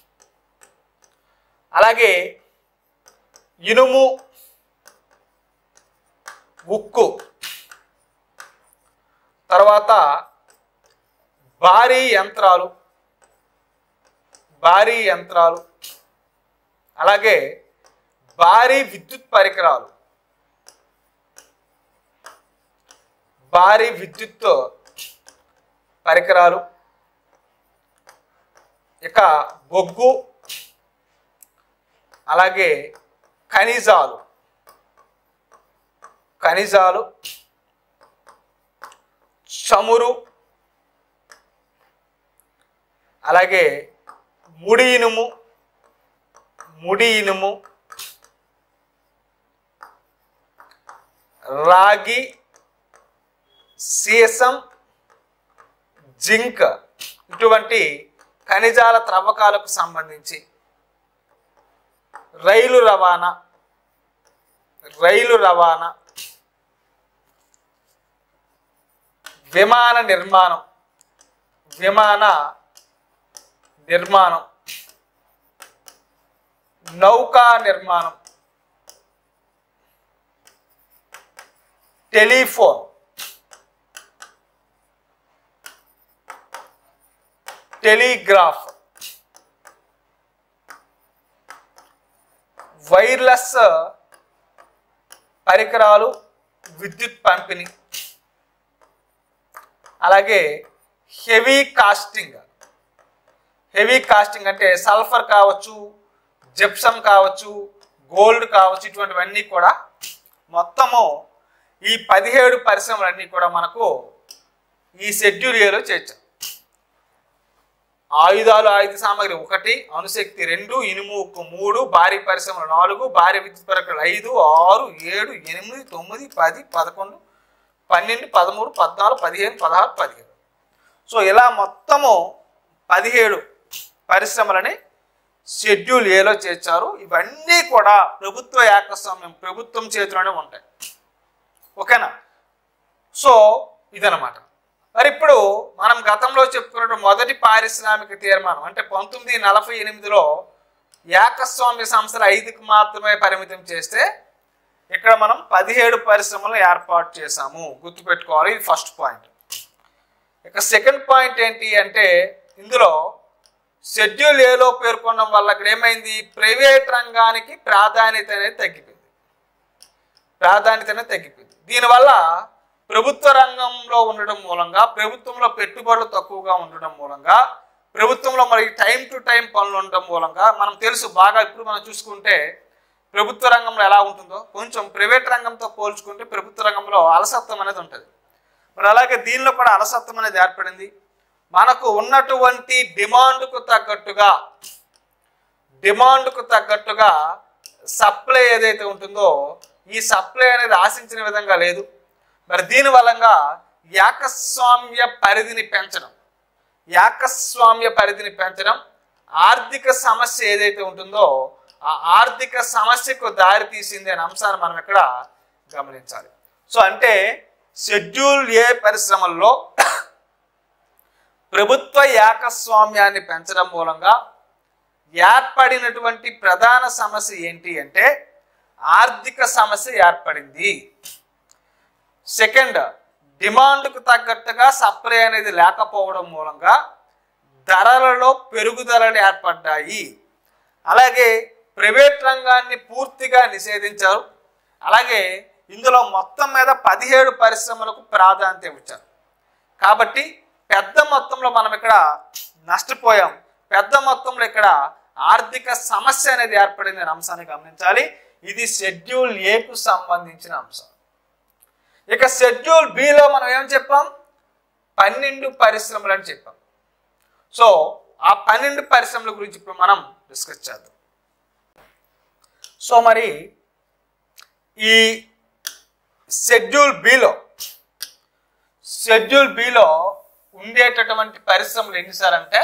అలాగే ఇనుము ఉక్కు, తర్వాత భారీ యంత్రాలు భారీ యంత్రాలు అలాగే భారీ విద్యుత్ పరికరాలు భారీ విద్యుత్ పరికరాలు ఇక బొగ్గు అలాగే ఖనిజాలు ఖనిజాలు చమురు అలాగే ముడి ఇనుము ముడి ఇనుము రాగి సీసం జింక్ ఇటువంటి ఖనిజాల త్రవ్వకాలకు సంబంధించి రైలు రవాణా రైలు రవాణా విమాన నిర్మాణం విమాన నిర్మాణం నౌకా నిర్మాణం టెలిఫోన్ టెలిగ్రాఫ్ వైర్లెస్ పరికరాలు విద్యుత్ పంపిణీ అలాగే హెవీ కాస్టింగ్ హెవీ కాస్టింగ్ అంటే సల్ఫర్ కావచ్చు జిప్సమ్ కావచ్చు గోల్డ్ కావచ్చు ఇటువంటివన్నీ కూడా మొత్తము ఈ పదిహేడు పరిశ్రమలన్నీ కూడా మనకు ఈ షెడ్యూల్ ఏలో చేర్చాం. ఆయుధాలు ఆయుధ సామాగ్రి ఒకటి, అణుశక్తి రెండు, ఇనుము ఉక్కు మూడు, భారీ పరిశ్రమలు నాలుగు, భారీ విద్యుత్ పరికరాలు ఐదు, ఆరు, ఏడు, ఎనిమిది, తొమ్మిది, పది, పదకొండు, పన్నెండు, పదమూడు, పద్నాలుగు, పదిహేను, పదహారు, పదిహేడు. సో ఇలా మొత్తము పదిహేడు పరిశ్రమలని షెడ్యూల్ ఏలో చేర్చారు. ఇవన్నీ కూడా ప్రభుత్వ ఏకస్వామ్యం, ప్రభుత్వం చేతిలోనే ఉంటాయి. ఓకేనా? సో ఇదనమాట. మరి ఇప్పుడు మనం గతంలో చెప్పుకున్న మొదటి పారిశ్రామిక తీర్మానం అంటే పంతొమ్మిది నలభై ఎనిమిదిలో ఏకస్వామ్య సంస్థలు ఐదుకు మాత్రమే పరిమితం చేస్తే ఇక్కడ మనం పదిహేడు పరిశ్రమలు ఏర్పాటు చేశాము. గుర్తుపెట్టుకోవాలి, ఇది ఫస్ట్ పాయింట్. ఇక సెకండ్ పాయింట్ ఏంటి అంటే ఇందులో షెడ్యూల్ ఏలో పేర్కొనడం వల్ల ఇక్కడ ఏమైంది, ప్రైవేట్ రంగానికి ప్రాధాన్యత అనేది తగ్గిపోయింది ప్రాధాన్యత అనేది తగ్గిపోయింది దీనివల్ల ప్రభుత్వ రంగంలో ఉండడం మూలంగా, ప్రభుత్వంలో పెట్టుబడులు తక్కువగా ఉండడం మూలంగా, ప్రభుత్వంలో మరి టైం టు టైం పనులు ఉండడం మూలంగా మనం తెలుసు బాగా. ఇప్పుడు మనం చూసుకుంటే ప్రభుత్వ రంగంలో ఎలా ఉంటుందో కొంచెం ప్రైవేట్ రంగంతో పోల్చుకుంటే ప్రభుత్వ రంగంలో అలసత్వం అనేది ఉంటుంది. మరి అలాగే దీనిలో కూడా అలసత్వం అనేది ఏర్పడింది. మనకు ఉన్నటువంటి డిమాండ్కు తగ్గట్టుగా డిమాండ్కు తగ్గట్టుగా సప్లై ఏదైతే ఉంటుందో ఈ సప్లై అనేది ఆశించిన విధంగా లేదు. మరి దీని వలన ఏకస్వామ్య పరిధిని పెంచడం ఏకస్వామ్య పరిధిని పెంచడం ఆర్థిక సమస్య ఏదైతే ఉంటుందో ఆ ఆర్థిక సమస్యకు దారి తీసింది అనే అంశాన్ని మనం ఇక్కడ గమనించాలి. సో అంటే షెడ్యూల్ ఏ పరిశ్రమల్లో ప్రభుత్వ ఏకస్వామ్యాన్ని పెంచడం మూలంగా ఏర్పడినటువంటి ప్రధాన సమస్య ఏంటి అంటే ఆర్థిక సమస్య ఏర్పడింది. సెకండ్, డిమాండ్కు తగ్గట్టుగా సప్లై అనేది లేకపోవడం మూలంగా ధరలలో పెరుగుదలలు ఏర్పడ్డాయి. అలాగే ప్రైవేట్ రంగాన్ని పూర్తిగా నిషేధించారు. అలాగే ఇందులో మొత్తం మీద పదిహేడు పరిశ్రమలకు ప్రాధాన్యత ఇచ్చారు. కాబట్టి పెద్ద మొత్తంలో మనం ఇక్కడ నష్టపోయాం, పెద్ద మొత్తంలో ఇక్కడ ఆర్థిక సమస్య అనేది ఏర్పడింది అనే అంశాన్ని గమనించాలి. ఇది షెడ్యూల్ ఏకు సంబంధించిన అంశం. ఇక షెడ్యూల్ బిలో మనం ఏం చెప్పాం, పన్నెండు పరిశ్రమలు అని చెప్పాం. సో ఆ పన్నెండు పరిశ్రమల గురించి ఇప్పుడు మనం డిస్కస్ చేద్దాం. సో మరి ఈ షెడ్యూల్ బిలో షెడ్యూల్ బిలో ఉండేటటువంటి పరిశ్రమలు ఎన్నిసార్లు అంటే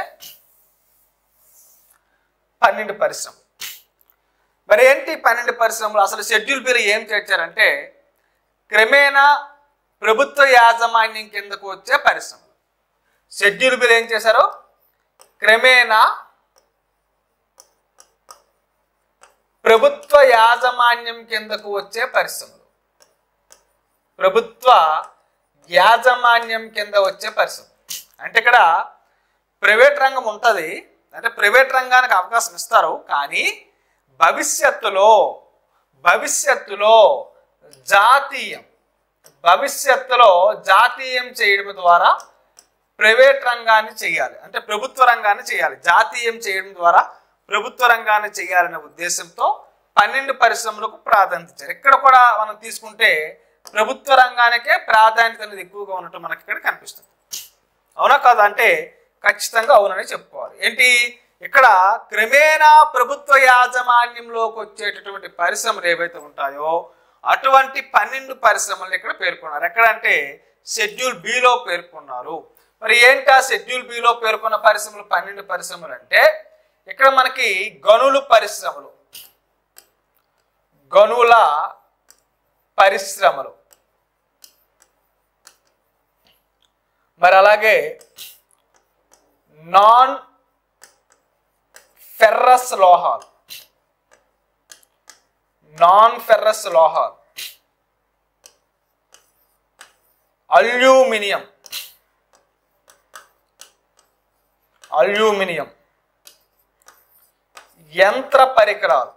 పన్నెండు పరిశ్రమలు. మరి ఏంటి పన్నెండు పరిశ్రమలు? అసలు షెడ్యూల్ బిలో ఏం చేర్చారంటే క్రమేణా ప్రభుత్వ యాజమాన్యం కిందకు వచ్చే పరిశ్రమలు. షెడ్యూల్ బిలో ఏం చేశారు, క్రమేణా ప్రభుత్వ యాజమాన్యం కిందకు వచ్చే పరిశ్రమలు ప్రభుత్వ యాజమాన్యం కింద వచ్చే పరిశ్రమ అంటే ఇక్కడ ప్రైవేట్ రంగం ఉంటుంది, అంటే ప్రైవేట్ రంగానికి అవకాశం ఇస్తారు. కానీ భవిష్యత్తులో భవిష్యత్తులో జాతీయం భవిష్యత్తులో జాతీయం చేయడం ద్వారా ప్రైవేట్ రంగాన్ని చేయాలి, అంటే ప్రభుత్వ రంగాన్ని చేయాలి. జాతీయం చేయడం ద్వారా ప్రభుత్వ రంగాన్ని చేయాలనే ఉద్దేశంతో పన్నెండు పరిశ్రమలకు ప్రాధాన్యత ఇచ్చారు. ఇక్కడ కూడా మనం తీసుకుంటే ప్రభుత్వ రంగానికే ప్రాధాన్యత అనేది ఎక్కువగా ఉన్నట్టు మనకి ఇక్కడ కనిపిస్తుంది. అవునా కాదా అంటే ఖచ్చితంగా అవునని చెప్పుకోవాలి. ఏంటి ఇక్కడ క్రమేణా ప్రభుత్వ యాజమాన్యంలోకి వచ్చేటటువంటి పరిశ్రమలు ఏవైతే ఉంటాయో అటువంటి పన్నెండు పరిశ్రమలు ఇక్కడ పేర్కొన్నారు. ఎక్కడంటే షెడ్యూల్ బిలో పేర్కొన్నారు. మరి ఏంటి ఆ షెడ్యూల్ బిలో పేర్కొన్న పరిశ్రమలు పన్నెండు పరిశ్రమలు అంటే ఇక్కడ మనకి గనులు పరిశ్రమలు, గనుల పరిశ్రమలు, మరి అలాగే నాన్ ఫెర్రస్ లోహాలు, నాన్ ఫెర్రస్ లోహాలు, అల్యూమినియం, అల్యూమినియం, యంత్ర పరికరాలు,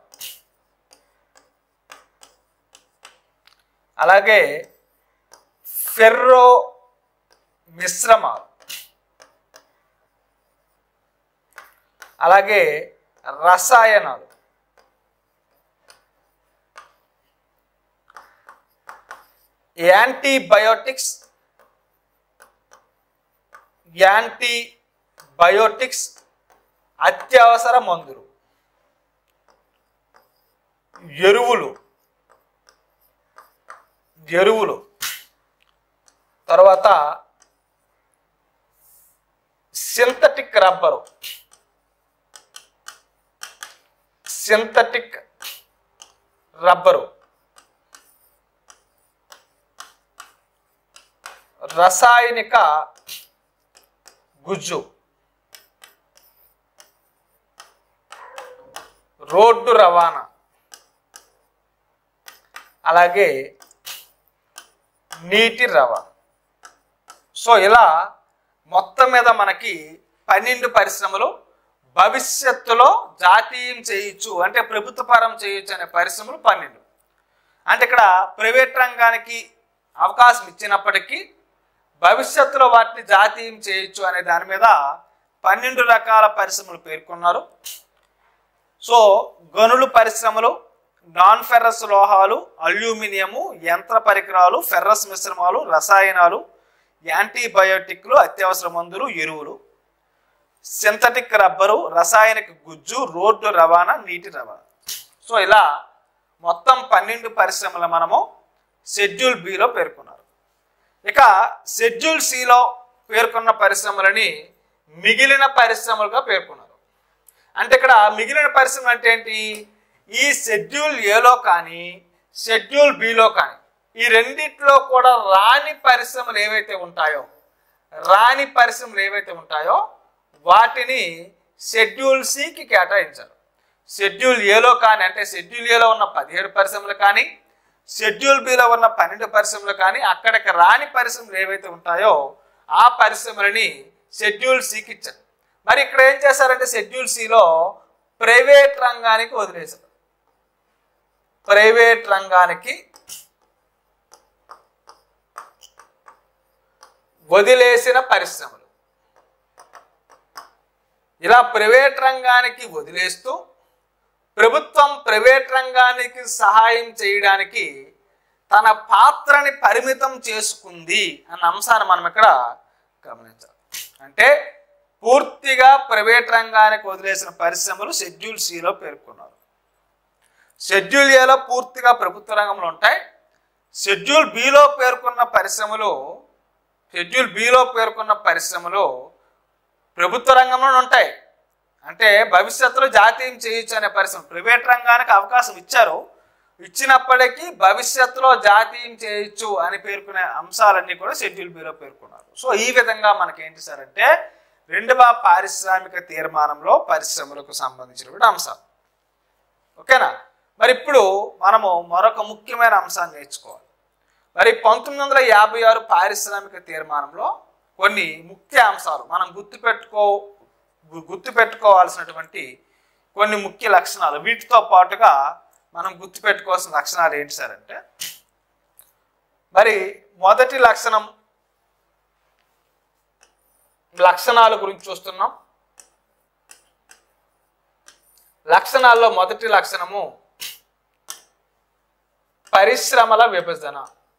అలాగే ఫెర్రో మిశ్రమాలు, అలాగే రసాయనాలు, యాంటీబయోటిక్స్, యాంటీబయోటిక్స్ అత్యవసర మందులు, ఎరువులు, ఎరువులు తర్వాత సింథటిక్ రబ్బరు, సింథటిక్ రబ్బరు, రసాయనిక గుజ్జు, రోడ్డు రవాణా, అలాగే నీటి రవాణా. సో ఇలా మొత్తం మీద మనకి పన్నెండు పరిశ్రమలు భవిష్యత్తులో జాతీయం చేయొచ్చు అంటే ప్రభుత్వ పరం చేయొచ్చు అనే పరిశ్రమలు పన్నెండు. అంటే ఇక్కడ ప్రైవేట్ రంగానికి అవకాశం ఇచ్చినప్పటికీ భవిష్యత్తులో వాటిని జాతీయం చేయొచ్చు అనే దాని మీద పన్నెండు రకాల పరిశ్రమలు పేర్కొన్నారు. సో గనులు పరిశ్రమలు, నాన్ ఫెర్రస్ లోహాలు, అల్యూమినియము, యంత్ర పరికరాలు, ఫెర్రస్ మిశ్రమాలు, రసాయనాలు, యాంటీబయోటిక్లు అత్యవసర మందులు, ఎరువులు, సింథటిక్ రబ్బరు, రసాయనిక గుజ్జు, రోడ్డు రవాణా, నీటి రవాణా. సో ఇలా మొత్తం పన్నెండు పరిశ్రమలు మనము షెడ్యూల్ బిలో పేర్కొన్నారు. ఇక షెడ్యూల్ సిలో పేర్కొన్న పరిశ్రమలని మిగిలిన పరిశ్రమలుగా పేర్కొన్నారు. అంటే ఇక్కడ మిగిలిన పరిశ్రమలు అంటే ఏంటి? ఈ షెడ్యూల్ ఏలో కానీ షెడ్యూల్ బిలో కానీ ఈ రెండిట్లో కూడా రాని పరిశ్రమలు ఏవైతే ఉంటాయో రాని పరిశ్రమలు ఏవైతే ఉంటాయో వాటిని షెడ్యూల్ సికి కేటాయించారు. షెడ్యూల్ ఏలో కానీ అంటే షెడ్యూల్ ఏలో ఉన్న పదిహేడు పరిశ్రమలు కానీ షెడ్యూల్ బిలో ఉన్న పన్నెండు పరిశ్రమలు కానీ అక్కడికి రాని పరిశ్రమలు ఏవైతే ఉంటాయో ఆ పరిశ్రమలని షెడ్యూల్ సికి ఇచ్చారు. మరి ఇక్కడ ఏం చేశారంటే షెడ్యూల్ సిలో ప్రైవేట్ రంగానికి వదిలేశారు. ప్రైవేట్ రంగానికి వదిలేసిన పరిశ్రమలు. ఇలా ప్రైవేట్ రంగానికి వదిలేస్తూ ప్రభుత్వం ప్రైవేట్ రంగానికి సహాయం చేయడానికి తన పాత్రని పరిమితం చేసుకుంది అన్న అంశాన్ని మనం ఇక్కడ గమనించాలి. అంటే పూర్తిగా ప్రైవేట్ రంగానికి వదిలేసిన పరిశ్రమలు షెడ్యూల్ సిలో పేర్కొన్నారు. షెడ్యూల్ ఏలో పూర్తిగా ప్రభుత్వ రంగంలో ఉంటాయి. షెడ్యూల్ బిలో పేర్కొన్న పరిశ్రమలు షెడ్యూల్ బిలో పేర్కొన్న పరిశ్రమలు ప్రభుత్వ రంగంలో ఉంటాయి. అంటే భవిష్యత్తులో జాతీయం చేయొచ్చు అనే పరిశ్రమ ప్రైవేట్ రంగానికి అవకాశం ఇచ్చారు. ఇచ్చినప్పటికీ భవిష్యత్తులో జాతీయం చేయొచ్చు అని పేర్కొనే అంశాలన్నీ కూడా షెడ్యూల్ బిలో పేర్కొన్నారు. సో ఈ విధంగా మనకేంటి సార్ అంటే రెండవ పారిశ్రామిక తీర్మానంలో పరిశ్రమలకు సంబంధించినటువంటి అంశాలు. ఓకేనా? మరి ఇప్పుడు మనము మరొక ముఖ్యమైన అంశాన్ని నేర్చుకోవాలి. మరి పంతొమ్మిది వందల యాభై ఆరు పారిశ్రామిక తీర్మానంలో కొన్ని ముఖ్య అంశాలు మనం గుర్తుపెట్టుకో గుర్తుపెట్టుకోవాల్సినటువంటి కొన్ని ముఖ్య లక్షణాలు, వీటితో పాటుగా మనం గుర్తుపెట్టుకోవాల్సిన లక్షణాలు ఏంటి సార్ అంటే మరి మొదటి లక్షణం లక్షణాల గురించి చూస్తున్నాం. లక్షణాల్లో మొదటి లక్షణము పరిశ్రమల విభజన.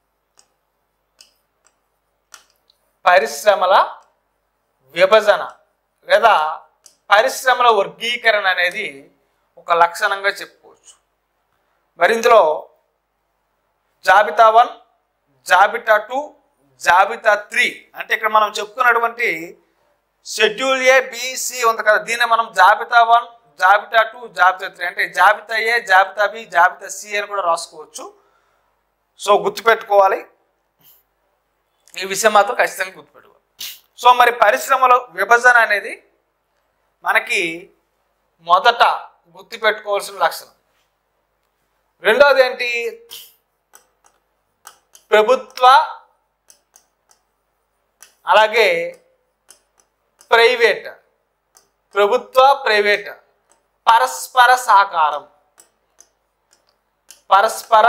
పరిశ్రమల విభజన లేదా పరిశ్రమల వర్గీకరణ అనేది ఒక లక్షణంగా చెప్పుకోవచ్చు. మరి ఇందులో జాబితా వన్, జాబితా టూ, జాబితా త్రీ అంటే ఇక్కడ మనం చెప్పుకున్నటువంటి షెడ్యూల్ ఏ బిసి ఉంది కదా, దీన్ని మనం జాబితా వన్, జాబితా టూ, జాబితా త్రీ అంటే జాబితా ఏ, జాబితా బి, జాబితా సి అని కూడా రాసుకోవచ్చు. సో గుర్తుపెట్టుకోవాలి, ఈ విషయం మాత్రం ఖచ్చితంగా గుర్తుపెట్టుకోవాలి. సో మరి పరిశ్రమల విభజన అనేది మనకి మొదట గుర్తుపెట్టుకోవాల్సిన లక్షణం. రెండోది ఏంటి? ప్రభుత్వ అలాగే ప్రైవేట్, ప్రభుత్వ ప్రైవేట్ పరస్పర సహకారం, పరస్పర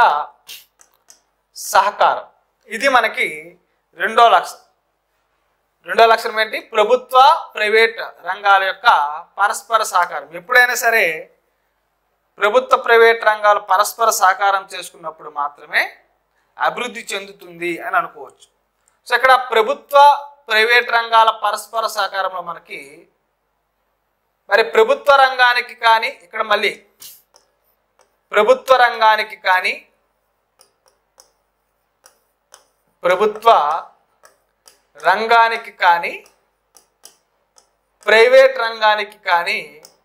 సహకారం ఇది మనకి రెండో లక్షణం. రెండో లక్షణం ఏంటి? ప్రభుత్వ ప్రైవేట్ రంగాల యొక్క పరస్పర సహకారం. ఎప్పుడైనా సరే ప్రభుత్వ ప్రైవేట్ రంగాలు పరస్పర సహకారం చేసుకున్నప్పుడు మాత్రమే అభివృద్ధి చెందుతుంది అని అనుకోవచ్చు. సో ఇక్కడ ప్రభుత్వ ప్రైవేట్ రంగాల పరస్పర సహకారంలో మనకి మరి ప్రభుత్వ రంగానికి కానీ, ఇక్కడ మళ్ళీ ప్రభుత్వ రంగానికి కానీ ప్రభుత్వ రంగానికి కానీ ప్రైవేట్ రంగానికి కానీ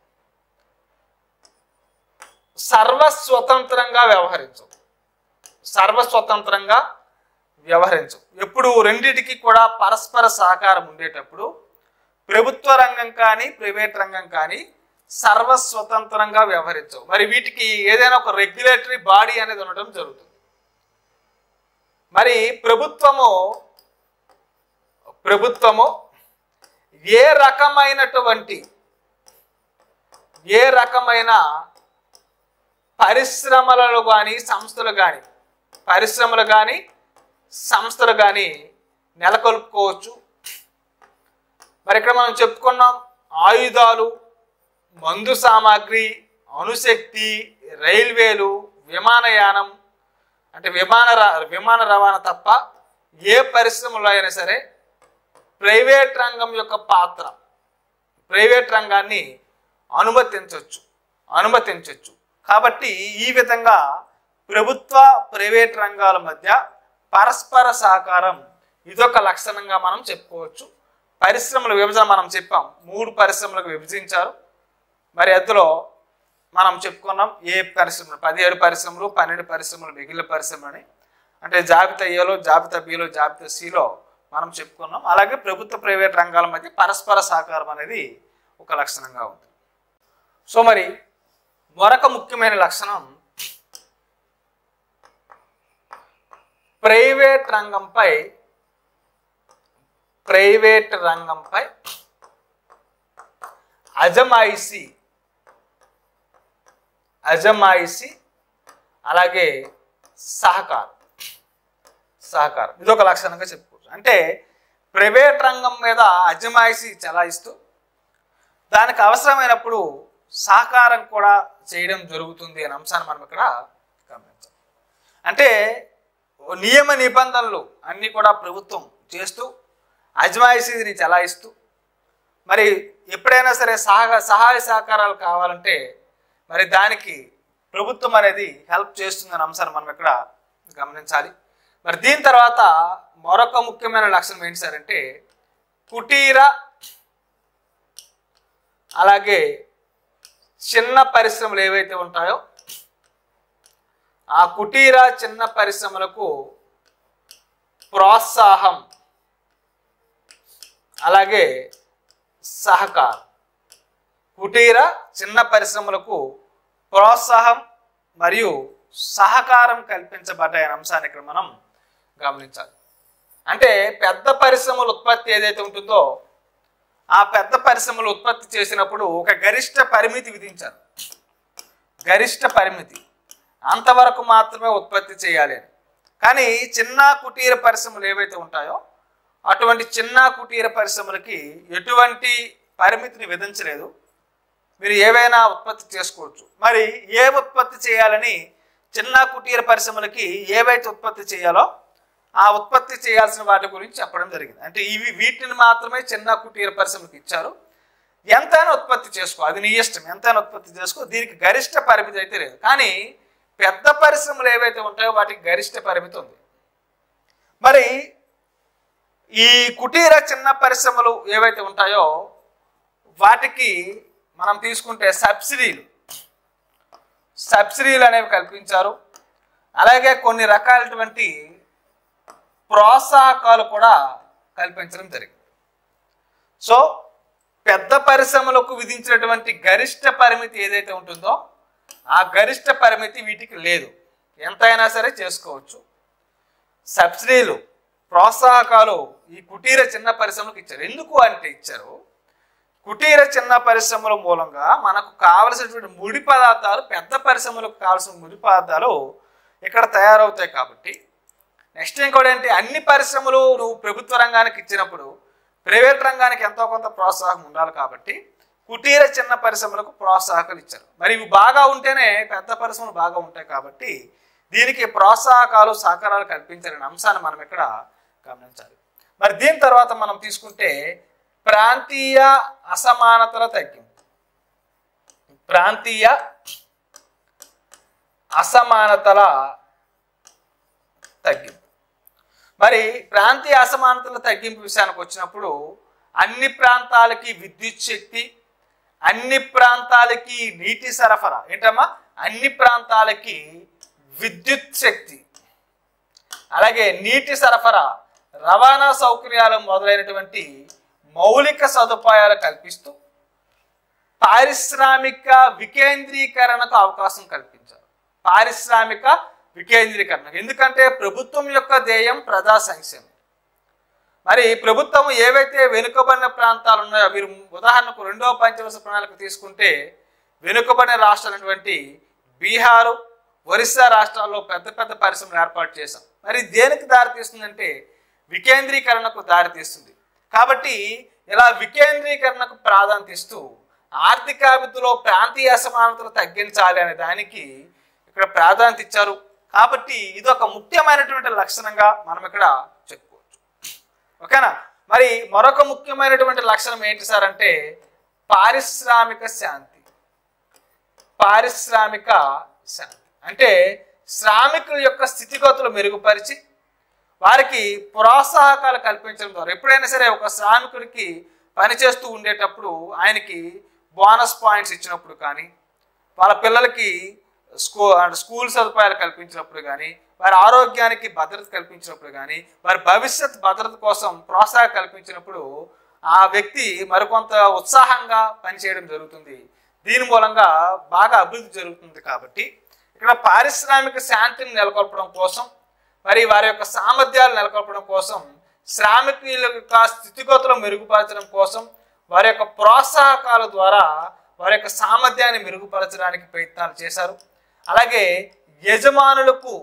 సర్వస్వతంత్రంగా వ్యవహరించవు, సర్వస్వతంత్రంగా వ్యవహరించవు. ఎప్పుడు రెండిటికి కూడా పరస్పర సహకారం ఉండేటప్పుడు ప్రభుత్వ రంగం కానీ ప్రైవేట్ రంగం కానీ సర్వస్వతంత్రంగా వ్యవహరించవు. మరి వీటికి ఏదైనా ఒక రెగ్యులేటరీ బాడీ అనేది ఉండటం జరుగుతుంది. మరి ప్రభుత్వము ప్రభుత్వము ఏ రకమైనటువంటి ఏ రకమైన పరిశ్రమలలో కానీ సంస్థలు కానీ పరిశ్రమలు కానీ సంస్థలు కానీ నెలకొల్పుకోవచ్చు. మరి ఇక్కడ మనం చెప్పుకున్నాం ఆయుధాలు, మందు సామాగ్రి, అణుశక్తి, రైల్వేలు, విమానయానం అంటే విమాన విమాన రవాణా తప్ప ఏ పరిశ్రమలో అయినా సరే ప్రైవేట్ రంగం యొక్క పాత్ర, ప్రైవేట్ రంగాన్ని అనుమతించవచ్చు అనుమతించవచ్చు కాబట్టి ఈ విధంగా ప్రభుత్వ ప్రైవేట్ రంగాల మధ్య పరస్పర సహకారం ఇదొక లక్షణంగా మనం చెప్పుకోవచ్చు. పరిశ్రమల విభజన మనం చెప్పాం, మూడు పరిశ్రమలకు విభజించారు. మరి అందులో మనం చెప్పుకున్నాం ఏ పరిశ్రమలు, పదిహేడు పరిశ్రమలు, పన్నెండు పరిశ్రమలు, మిగిలిన పరిశ్రమలని అంటే జాబితా ఏలో, జాబితా బిలో, జాబితా సిలో మనం చెప్పుకున్నాం. అలాగే ప్రభుత్వ ప్రైవేట్ రంగాల మధ్య పరస్పర సహకారం అనేది ఒక లక్షణంగా ఉంది. సో మరి మరొక ముఖ్యమైన లక్షణం ప్రైవేట్ రంగంపై ప్రైవేట్ రంగంపై అజమాయిషీ అజమాయిషీ అలాగే సహకారం సహకారం ఇదొక లక్షణంగా చెప్పుకోవచ్చు. అంటే ప్రైవేట్ రంగం మీద అజమాయిషీ చలాయిస్తూ దానికి అవసరమైనప్పుడు సహకారం కూడా చేయడం జరుగుతుంది అనే అంశాన్ని మనం ఇక్కడ గమనించాలి. అంటే నియమ నిబంధనలు అన్నీ కూడా ప్రభుత్వం చేస్తూ అజమాయిషీని చలాయిస్తూ మరి ఎప్పుడైనా సరే సహ సహాయ సహకారాలు కావాలంటే మరి దానికి ప్రభుత్వం అనేది హెల్ప్ చేస్తుందనే అంశాన్ని మనం ఇక్కడ గమనించాలి. మరి దీని తర్వాత మరొక ముఖ్యమైన లక్షణం ఏంటి సార్ అంటే కుటీర అలాగే చిన్న పరిశ్రమలు ఏవైతే ఉంటాయో ఆ కుటీర చిన్న పరిశ్రమలకు ప్రోత్సాహం అలాగే సహకారం. కుటీర చిన్న పరిశ్రమలకు ప్రోత్సాహం మరియు సహకారం కల్పించబడ్డాయి అనే అంశాన్ని ఇక్కడ మనం గమనించాలి. అంటే పెద్ద పరిశ్రమల ఉత్పత్తి ఏదైతే ఉంటుందో ఆ పెద్ద పరిశ్రమలు ఉత్పత్తి చేసినప్పుడు ఒక గరిష్ట పరిమితి విధించారు. గరిష్ట పరిమితి అంతవరకు మాత్రమే ఉత్పత్తి చేయాలి అని. కానీ చిన్న కుటీర పరిశ్రమలు ఏవైతే ఉంటాయో అటువంటి చిన్న కుటీర పరిశ్రమలకి ఎటువంటి పరిమితిని విధించలేదు. మీరు ఏవైనా ఉత్పత్తి చేసుకోవచ్చు. మరి ఏ ఉత్పత్తి చేయాలని చిన్న కుటీర పరిశ్రమలకి ఏవైతే ఉత్పత్తి చేయాలో ఆ ఉత్పత్తి చేయాల్సిన వాటి గురించి చెప్పడం జరిగింది. అంటే ఇవి వీటిని మాత్రమే చిన్న కుటీర పరిశ్రమలకు ఇచ్చారు. ఎంతైనా ఉత్పత్తి చేసుకో, అది నీ ఇష్టం, ఎంతైనా ఉత్పత్తి చేసుకో, దీనికి గరిష్ట పరిమితి అయితే లేదు. కానీ పెద్ద పరిశ్రమలు ఏవైతే ఉంటాయో వాటికి గరిష్ట పరిమితి ఉంది. మరి ఈ కుటీర చిన్న పరిశ్రమలు ఏవైతే ఉంటాయో వాటికి మనం తీసుకుంటే సబ్సిడీలు సబ్సిడీలు అనేవి కల్పించారు. అలాగే కొన్ని రకాలైనటువంటి ప్రోత్సాహకాలు కూడా కల్పించడం జరిగింది. సో పెద్ద పరిశ్రమలకు విధించినటువంటి గరిష్ట పరిమితి ఏదైతే ఉంటుందో ఆ గరిష్ట పరిమితి వీటికి లేదు, ఎంతైనా సరే చేసుకోవచ్చు. సబ్సిడీలు ప్రోత్సాహకాలు ఈ కుటీర చిన్న పరిశ్రమలకు ఇచ్చారు. ఎందుకు అంటే ఇచ్చారు, కుటీర చిన్న పరిశ్రమల మూలంగా మనకు కావలసినటువంటి ముడి పదార్థాలు పెద్ద పరిశ్రమలకు కావాల్సిన ముడి పదార్థాలు ఇక్కడ తయారవుతాయి కాబట్టి. నెక్స్ట్ ఇంకోటి ఏంటి, అన్ని పరిశ్రమలు నువ్వు ప్రభుత్వ రంగానికి ఇచ్చినప్పుడు ప్రైవేట్ రంగానికి ఎంతో కొంత ప్రోత్సాహం ఉండాలి కాబట్టి కుటీర చిన్న పరిశ్రమలకు ప్రోత్సాహకాలు ఇచ్చారు. మరి ఇవి బాగా ఉంటేనే పెద్ద పరిశ్రమలు బాగా ఉంటాయి కాబట్టి దీనికి ప్రోత్సాహకాలు సహకారాలు కల్పించాలనే అంశాన్ని మనం ఇక్కడ గమనించాలి. మరి దీని తర్వాత మనం తీసుకుంటే ప్రాంతీయ అసమానతల తగ్గింపు. ప్రాంతీయ అసమానతల తగ్గింపు. మరి ప్రాంతీయ అసమానతల తగ్గింపు విషయానికి వచ్చినప్పుడు అన్ని ప్రాంతాలకి విద్యుత్ శక్తి, అన్ని ప్రాంతాలకి నీటి సరఫరా, ఏంటమ్మా అన్ని ప్రాంతాలకి విద్యుత్ శక్తి, అలాగే నీటి సరఫరా, రవాణా సౌకర్యాలు మొదలైనటువంటి మౌలిక సదుపాయాలు కల్పిస్తూ పారిశ్రామిక వికేంద్రీకరణకు అవకాశం కల్పించారు. పారిశ్రామిక వికేంద్రీకరణ, ఎందుకంటే ప్రభుత్వం యొక్క ధ్యేయం ప్రజా సంక్షేమం. మరి ప్రభుత్వం ఏవైతే వెనుకబడిన ప్రాంతాలు ఉన్నాయో, మీరు ఉదాహరణకు రెండవ పంచవర్ష ప్రణాళిక తీసుకుంటే వెనుకబడిన రాష్ట్రాలైనటువంటి బీహారు, ఒరిస్సా రాష్ట్రాల్లో పెద్ద పెద్ద పరిశ్రమలు ఏర్పాటు చేశాం. మరి దేనికి దారితీస్తుందంటే వికేంద్రీకరణకు దారితీస్తుంది. కాబట్టి ఇలా వికేంద్రీకరణకు ప్రాధాన్యత ఇస్తూ ఆర్థికాభివృద్ధిలో ప్రాంతీయ అసమానతలు తగ్గించాలి అనే దానికి ఇక్కడ ప్రాధాన్యత ఇచ్చారు. కాబట్టి ఇది ఒక ముఖ్యమైనటువంటి లక్షణంగా మనం ఇక్కడ చెప్పుకోవచ్చు. ఓకేనా. మరి మరొక ముఖ్యమైనటువంటి లక్షణం ఏంటి సార్ అంటే పారిశ్రామిక శాంతి. పారిశ్రామిక శాంతి అంటే శ్రామికుల యొక్క స్థితిగతులు మెరుగుపరిచి వారికి ప్రోత్సాహకాలు కల్పించడం ద్వారా ఎప్పుడైనా సరే ఒక శ్రామికుడికి పనిచేస్తూ ఉండేటప్పుడు ఆయనకి బోనస్ పాయింట్స్ ఇచ్చినప్పుడు కానీ, వాళ్ళ పిల్లలకి స్కూ స్కూల్ సదుపాయాలు కల్పించినప్పుడు కానీ, వారి ఆరోగ్యానికి భద్రత కల్పించినప్పుడు కానీ, వారి భవిష్యత్ భద్రత కోసం ప్రోత్సాహం కల్పించినప్పుడు ఆ వ్యక్తి మరికొంత ఉత్సాహంగా పనిచేయడం జరుగుతుంది. దీని మూలంగా బాగా అభివృద్ధి జరుగుతుంది. కాబట్టి ఇక్కడ పారిశ్రామిక శాంతిని నెలకొల్పడం కోసం, మరి వారి యొక్క సామర్థ్యాలు నెలకొల్పడం కోసం, శ్రామికుల యొక్క స్థితిగతులు మెరుగుపరచడం కోసం, వారి యొక్క ప్రోత్సాహకాల ద్వారా వారి యొక్క సామర్థ్యాన్ని మెరుగుపరచడానికి ప్రయత్నాలు చేశారు. అలాగే యజమానులకు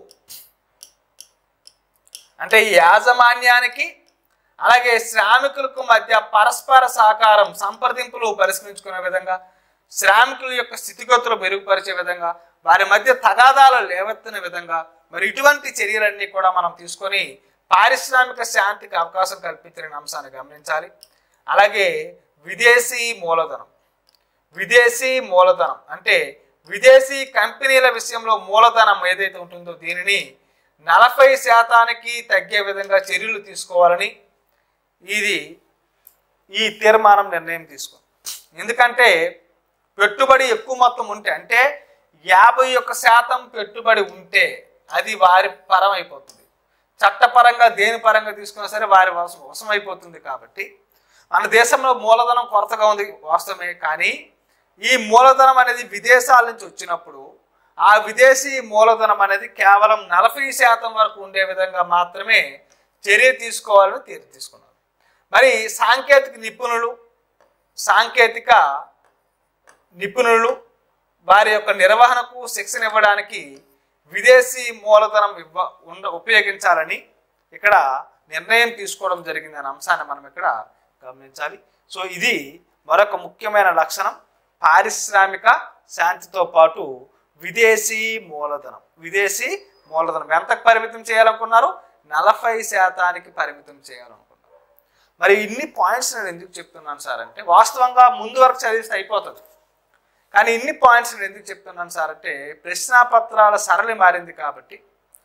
అంటే యాజమాన్యానికి అలాగే శ్రామికులకు మధ్య పరస్పర సహకారం, సంప్రదింపులు పరిష్కరించుకునే విధంగా, శ్రామికుల యొక్క స్థితిగతులు మెరుగుపరిచే విధంగా, వారి మధ్య తగాదాలు లేవెత్తిన విధంగా మరి ఇటువంటి చర్యలన్నీ కూడా మనం తీసుకొని పారిశ్రామిక శాంతికి అవకాశం కల్పించిన అంశాన్ని గమనించాలి. అలాగే విదేశీ మూలధనం. విదేశీ మూలధనం అంటే విదేశీ కంపెనీల విషయంలో మూలధనం ఏదైతే ఉంటుందో దీనిని నలభై శాతానికి తగ్గే విధంగా చర్యలు తీసుకోవాలని ఇది ఈ తీర్మానం నిర్ణయం తీసుకుంది. ఎందుకంటే పెట్టుబడి ఎక్కువ మొత్తం ఉంటే, అంటే యాభై ఒక్క శాతం పెట్టుబడి ఉంటే అది వారి పరం అయిపోతుంది. చట్టపరంగా దేని పరంగా తీసుకున్నా సరే వారి వశం వశం అయిపోతుంది. కాబట్టి మన దేశంలో మూలధనం కొరతగా ఉంది వాస్తవమే, కానీ ఈ మూలధనం అనేది విదేశాల నుంచి వచ్చినప్పుడు ఆ విదేశీ మూలధనం అనేది కేవలం నలభై శాతం వరకు ఉండే విధంగా మాత్రమే చర్య తీసుకోవాలని తీర్పు తీసుకున్నారు. మరి సాంకేతిక నిపుణులు సాంకేతిక నిపుణులు వారి యొక్క నిర్వహణకు శిక్షణ ఇవ్వడానికి విదేశీ మూలధనం ఇవ్వ ఉండ ఉపయోగించాలని ఇక్కడ నిర్ణయం తీసుకోవడం జరిగింది అనే అంశాన్ని మనం ఇక్కడ గమనించాలి. సో ఇది మరొక ముఖ్యమైన లక్షణం. పారిశ్రామిక శాంతితో పాటు విదేశీ మూలధనం. విదేశీ మూలధనం ఎంతకు పరిమితం చేయాలనుకున్నారు? నలభై శాతానికి పరిమితం చేయాలనుకున్నారు. మరి ఇన్ని పాయింట్స్ నేను ఎందుకు చెప్తున్నాను సార్ అంటే, వాస్తవంగా ముందు వరకు చదివిస్తే అయిపోతుంది, కానీ ఇన్ని పాయింట్స్ నేను ఎందుకు చెప్తున్నాను సార్ అంటే ప్రశ్నాపత్రాల సరళి మారింది కాబట్టి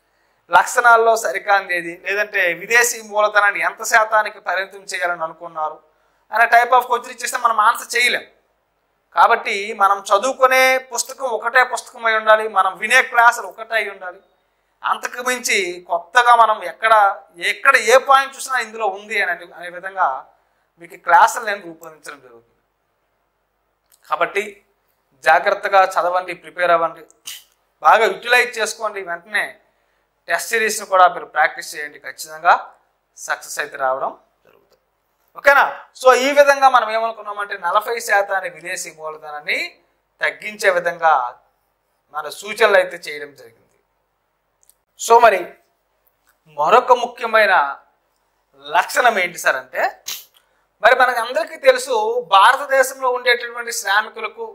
లక్షణాల్లో సరికాందేది, లేదంటే విదేశీ మూలధనాన్ని ఎంత శాతానికి పరిమితం చేయాలని అనుకున్నారు అనే టైప్ ఆఫ్ క్వశ్చన్ ఇచ్చేస్తే మనం ఆన్సర్ చేయలేం. కాబట్టి మనం చదువుకునే పుస్తకం ఒకటే పుస్తకం అయి ఉండాలి, మనం వినే క్లాసులు ఒకటే అయి ఉండాలి. అంతకు మించి కొత్తగా మనం ఎక్కడ ఎక్కడ ఏ పాయింట్ చూసినా ఇందులో ఉంది అని అనే విధంగా మీకు క్లాసులు నేను రూపొందించడం జరుగుతుంది. కాబట్టి జాగ్రత్తగా చదవండి, ప్రిపేర్ అవ్వండి, బాగా యూటిలైజ్ చేసుకోండి. వెంటనే టెస్ట్ సిరీస్ని కూడా మీరు ప్రాక్టీస్ చేయండి, ఖచ్చితంగా సక్సెస్ అయితే రావడం జరుగుతుంది. ఓకేనా? సో ఈ విధంగా మనం ఏమనుకున్నామంటే నలభై శాతాన్ని విదేశీ మూలధనాన్ని తగ్గించే విధంగా మన సూచనలు అయితే చేయడం జరిగింది. సో మరి మరొక ముఖ్యమైన లక్షణం ఏంటి సార్ అంటే, మరి మనకు అందరికీ తెలుసు భారతదేశంలో ఉండేటటువంటి శ్రామికులకు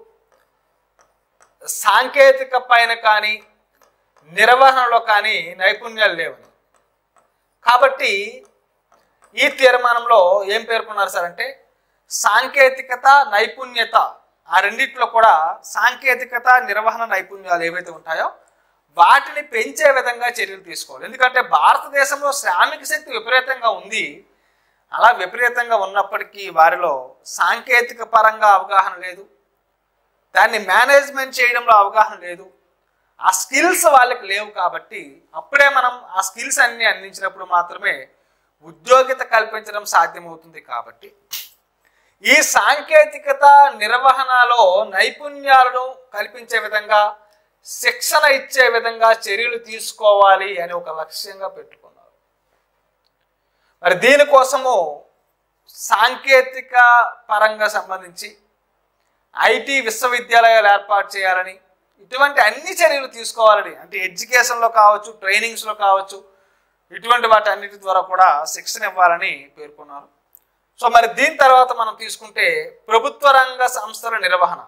సాంకేతిక పైన కానీ నిర్వహణలో కానీ నైపుణ్యాలు లేవని. కాబట్టి ఈ తీర్మానంలో ఏం పేర్కొన్నారు సార్ అంటే, సాంకేతికత నైపుణ్యత ఆ రెండిట్లో కూడా సాంకేతికత నిర్వహణ నైపుణ్యాలు ఏవైతే ఉంటాయో వాటిని పెంచే విధంగా చర్యలు తీసుకోవాలి. ఎందుకంటే భారతదేశంలో శ్రామిక శక్తి విపరీతంగా ఉంది. అలా విపరీతంగా ఉన్నప్పటికీ వారిలో సాంకేతిక పరంగా అవగాహన లేదు, దాన్ని మేనేజ్మెంట్ చేయడంలో అవగాహన లేదు, ఆ స్కిల్స్ వాళ్ళకి లేవు. కాబట్టి అప్పుడే మనం ఆ స్కిల్స్ అన్ని అందించినప్పుడు మాత్రమే ఉద్యోగిత కల్పించడం సాధ్యమవుతుంది. కాబట్టి ఈ సాంకేతికత నిర్వహణలో నైపుణ్యాలను కల్పించే విధంగా, శిక్షణ ఇచ్చే విధంగా చర్యలు తీసుకోవాలి అని ఒక లక్ష్యంగా పెట్టుకున్నారు. మరి దీనికోసము సాంకేతిక పరంగా సంబంధించి ఐటీ విశ్వవిద్యాలయాలు ఏర్పాటు చేయాలని, ఇటువంటి అన్ని చర్యలు తీసుకోవాలని, అంటే ఎడ్యుకేషన్లో కావచ్చు, ట్రైనింగ్స్లో కావచ్చు, ఇటువంటి వాటి అన్నిటి ద్వారా కూడా శిక్షణ ఇవ్వాలని పేర్కొన్నారు. సో మరి దీని తర్వాత మనం తీసుకుంటే ప్రభుత్వ రంగ సంస్థల నిర్వహణ,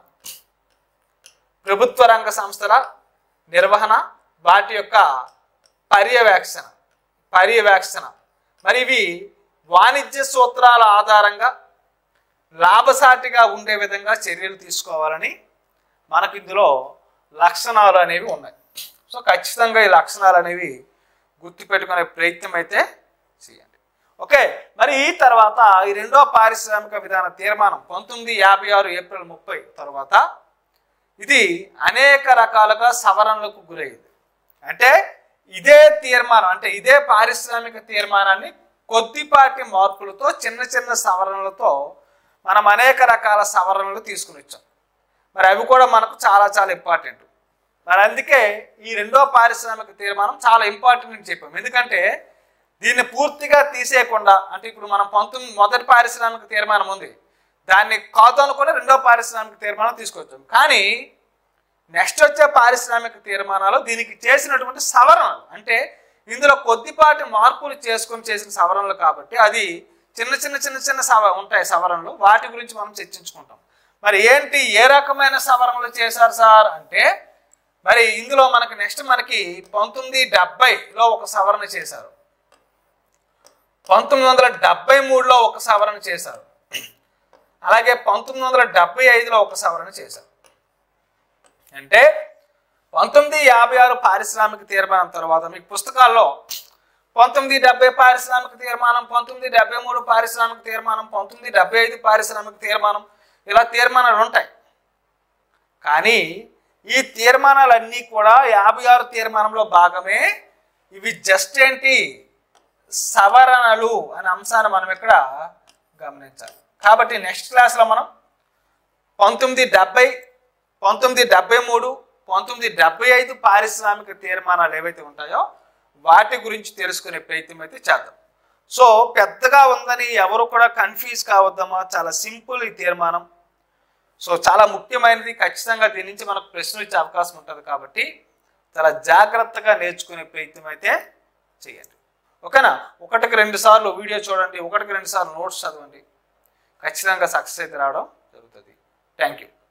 ప్రభుత్వ రంగ సంస్థల నిర్వహణ వాటి యొక్క పర్యవేక్షణ పర్యవేక్షణ మరి ఇవి వాణిజ్య సూత్రాల ఆధారంగా లాభసాటిగా ఉండే విధంగా చర్యలు తీసుకోవాలని మనకు ఇందులో లక్షణాలు అనేవి ఉన్నాయి. సో ఖచ్చితంగా ఈ లక్షణాలు అనేవి గుర్తుపెట్టుకునే ప్రయత్నం అయితే చేయండి. ఓకే, మరి ఈ తర్వాత ఈ రెండో పారిశ్రామిక విధాన తీర్మానం పంతొమ్మిది యాభై ఆరు ఏప్రిల్ ముప్పై తర్వాత ఇది అనేక రకాలుగా సవరణలకు గురైంది. అంటే ఇదే తీర్మానం అంటే ఇదే పారిశ్రామిక తీర్మానాన్ని కొద్దిపాటి మార్పులతో చిన్న చిన్న సవరణలతో మనం అనేక రకాల సవరణలు తీసుకుని వచ్చాం. మరి అవి కూడా మనకు చాలా చాలా ఇంపార్టెంట్. మరి అందుకే ఈ రెండో పారిశ్రామిక తీర్మానం చాలా ఇంపార్టెంట్ అని చెప్పాం. ఎందుకంటే దీన్ని పూర్తిగా తీసేయకుండా, అంటే ఇప్పుడు మనం పంతొమ్మిది మొదటి పారిశ్రామిక తీర్మానం ఉంది, దాన్ని కాదు అనుకుని రెండో పారిశ్రామిక తీర్మానం తీసుకొచ్చాం. కానీ నెక్స్ట్ వచ్చే పారిశ్రామిక తీర్మానాలు దీనికి చేసినటువంటి సవరణలు, అంటే ఇందులో కొద్దిపాటి మార్పులు చేసుకొని చేసిన సవరణలు కాబట్టి అది చిన్న చిన్న చిన్న చిన్న సవ ఉంటాయి సవరణలు, వాటి గురించి మనం చర్చించుకుంటాం. మరి ఏంటి ఏ రకమైన సవరణలు చేశారు సార్ అంటే, మరి ఇందులో మనకి నెక్స్ట్ మనకి పంతొమ్మిది డెబ్బైలో ఒక సవరణ చేశారు, పంతొమ్మిది వందల డెబ్బై మూడులో ఒక సవరణ చేశారు, అలాగే పంతొమ్మిది వందల డెబ్బై ఐదులో ఒక సవరణ చేశారు. అంటే పంతొమ్మిది యాభై ఆరు పారిశ్రామిక తీర్మానం తర్వాత మీకు పుస్తకాల్లో పంతొమ్మిది డెబ్బై పారిశ్రామిక తీర్మానం, పంతొమ్మిది డెబ్బై మూడు పారిశ్రామిక తీర్మానం, పంతొమ్మిది డెబ్బై ఐదు పారిశ్రామిక తీర్మానం, ఇలా తీర్మానాలు ఉంటాయి. కానీ ఈ తీర్మానాలన్నీ కూడా యాభై ఆరు తీర్మానంలో భాగమే. ఇవి జస్ట్ ఏంటి సవరణలు అనే అంశాన్ని మనం ఇక్కడ గమనించాలి. కాబట్టి నెక్స్ట్ క్లాస్లో మనం పంతొమ్మిది డెబ్బై పంతొమ్మిది డెబ్బై మూడు పంతొమ్మిది డెబ్బై ఐదు పారిశ్రామిక తీర్మానాలు ఏవైతే ఉంటాయో వాటి గురించి తెలుసుకునే ప్రయత్నం అయితే చేద్దాం. సో పెద్దగా ఉందని ఎవరు కూడా కన్ఫ్యూజ్ కావద్దమ్మా, చాలా సింపుల్ ఈ తీర్మానం. సో చాలా ముఖ్యమైనది, ఖచ్చితంగా దీని నుంచి మనకు ప్రశ్నలు ఇచ్చే అవకాశం ఉంటుంది. కాబట్టి చాలా జాగ్రత్తగా నేర్చుకునే ప్రయత్నం అయితే చేయండి. ఓకేనా? ఒకటికి రెండు సార్లు వీడియో చూడండి, ఒకటికి రెండు సార్లు నోట్స్ చదవండి, ఖచ్చితంగా సక్సెస్ అయితే రావడం జరుగుతుంది. Thank you.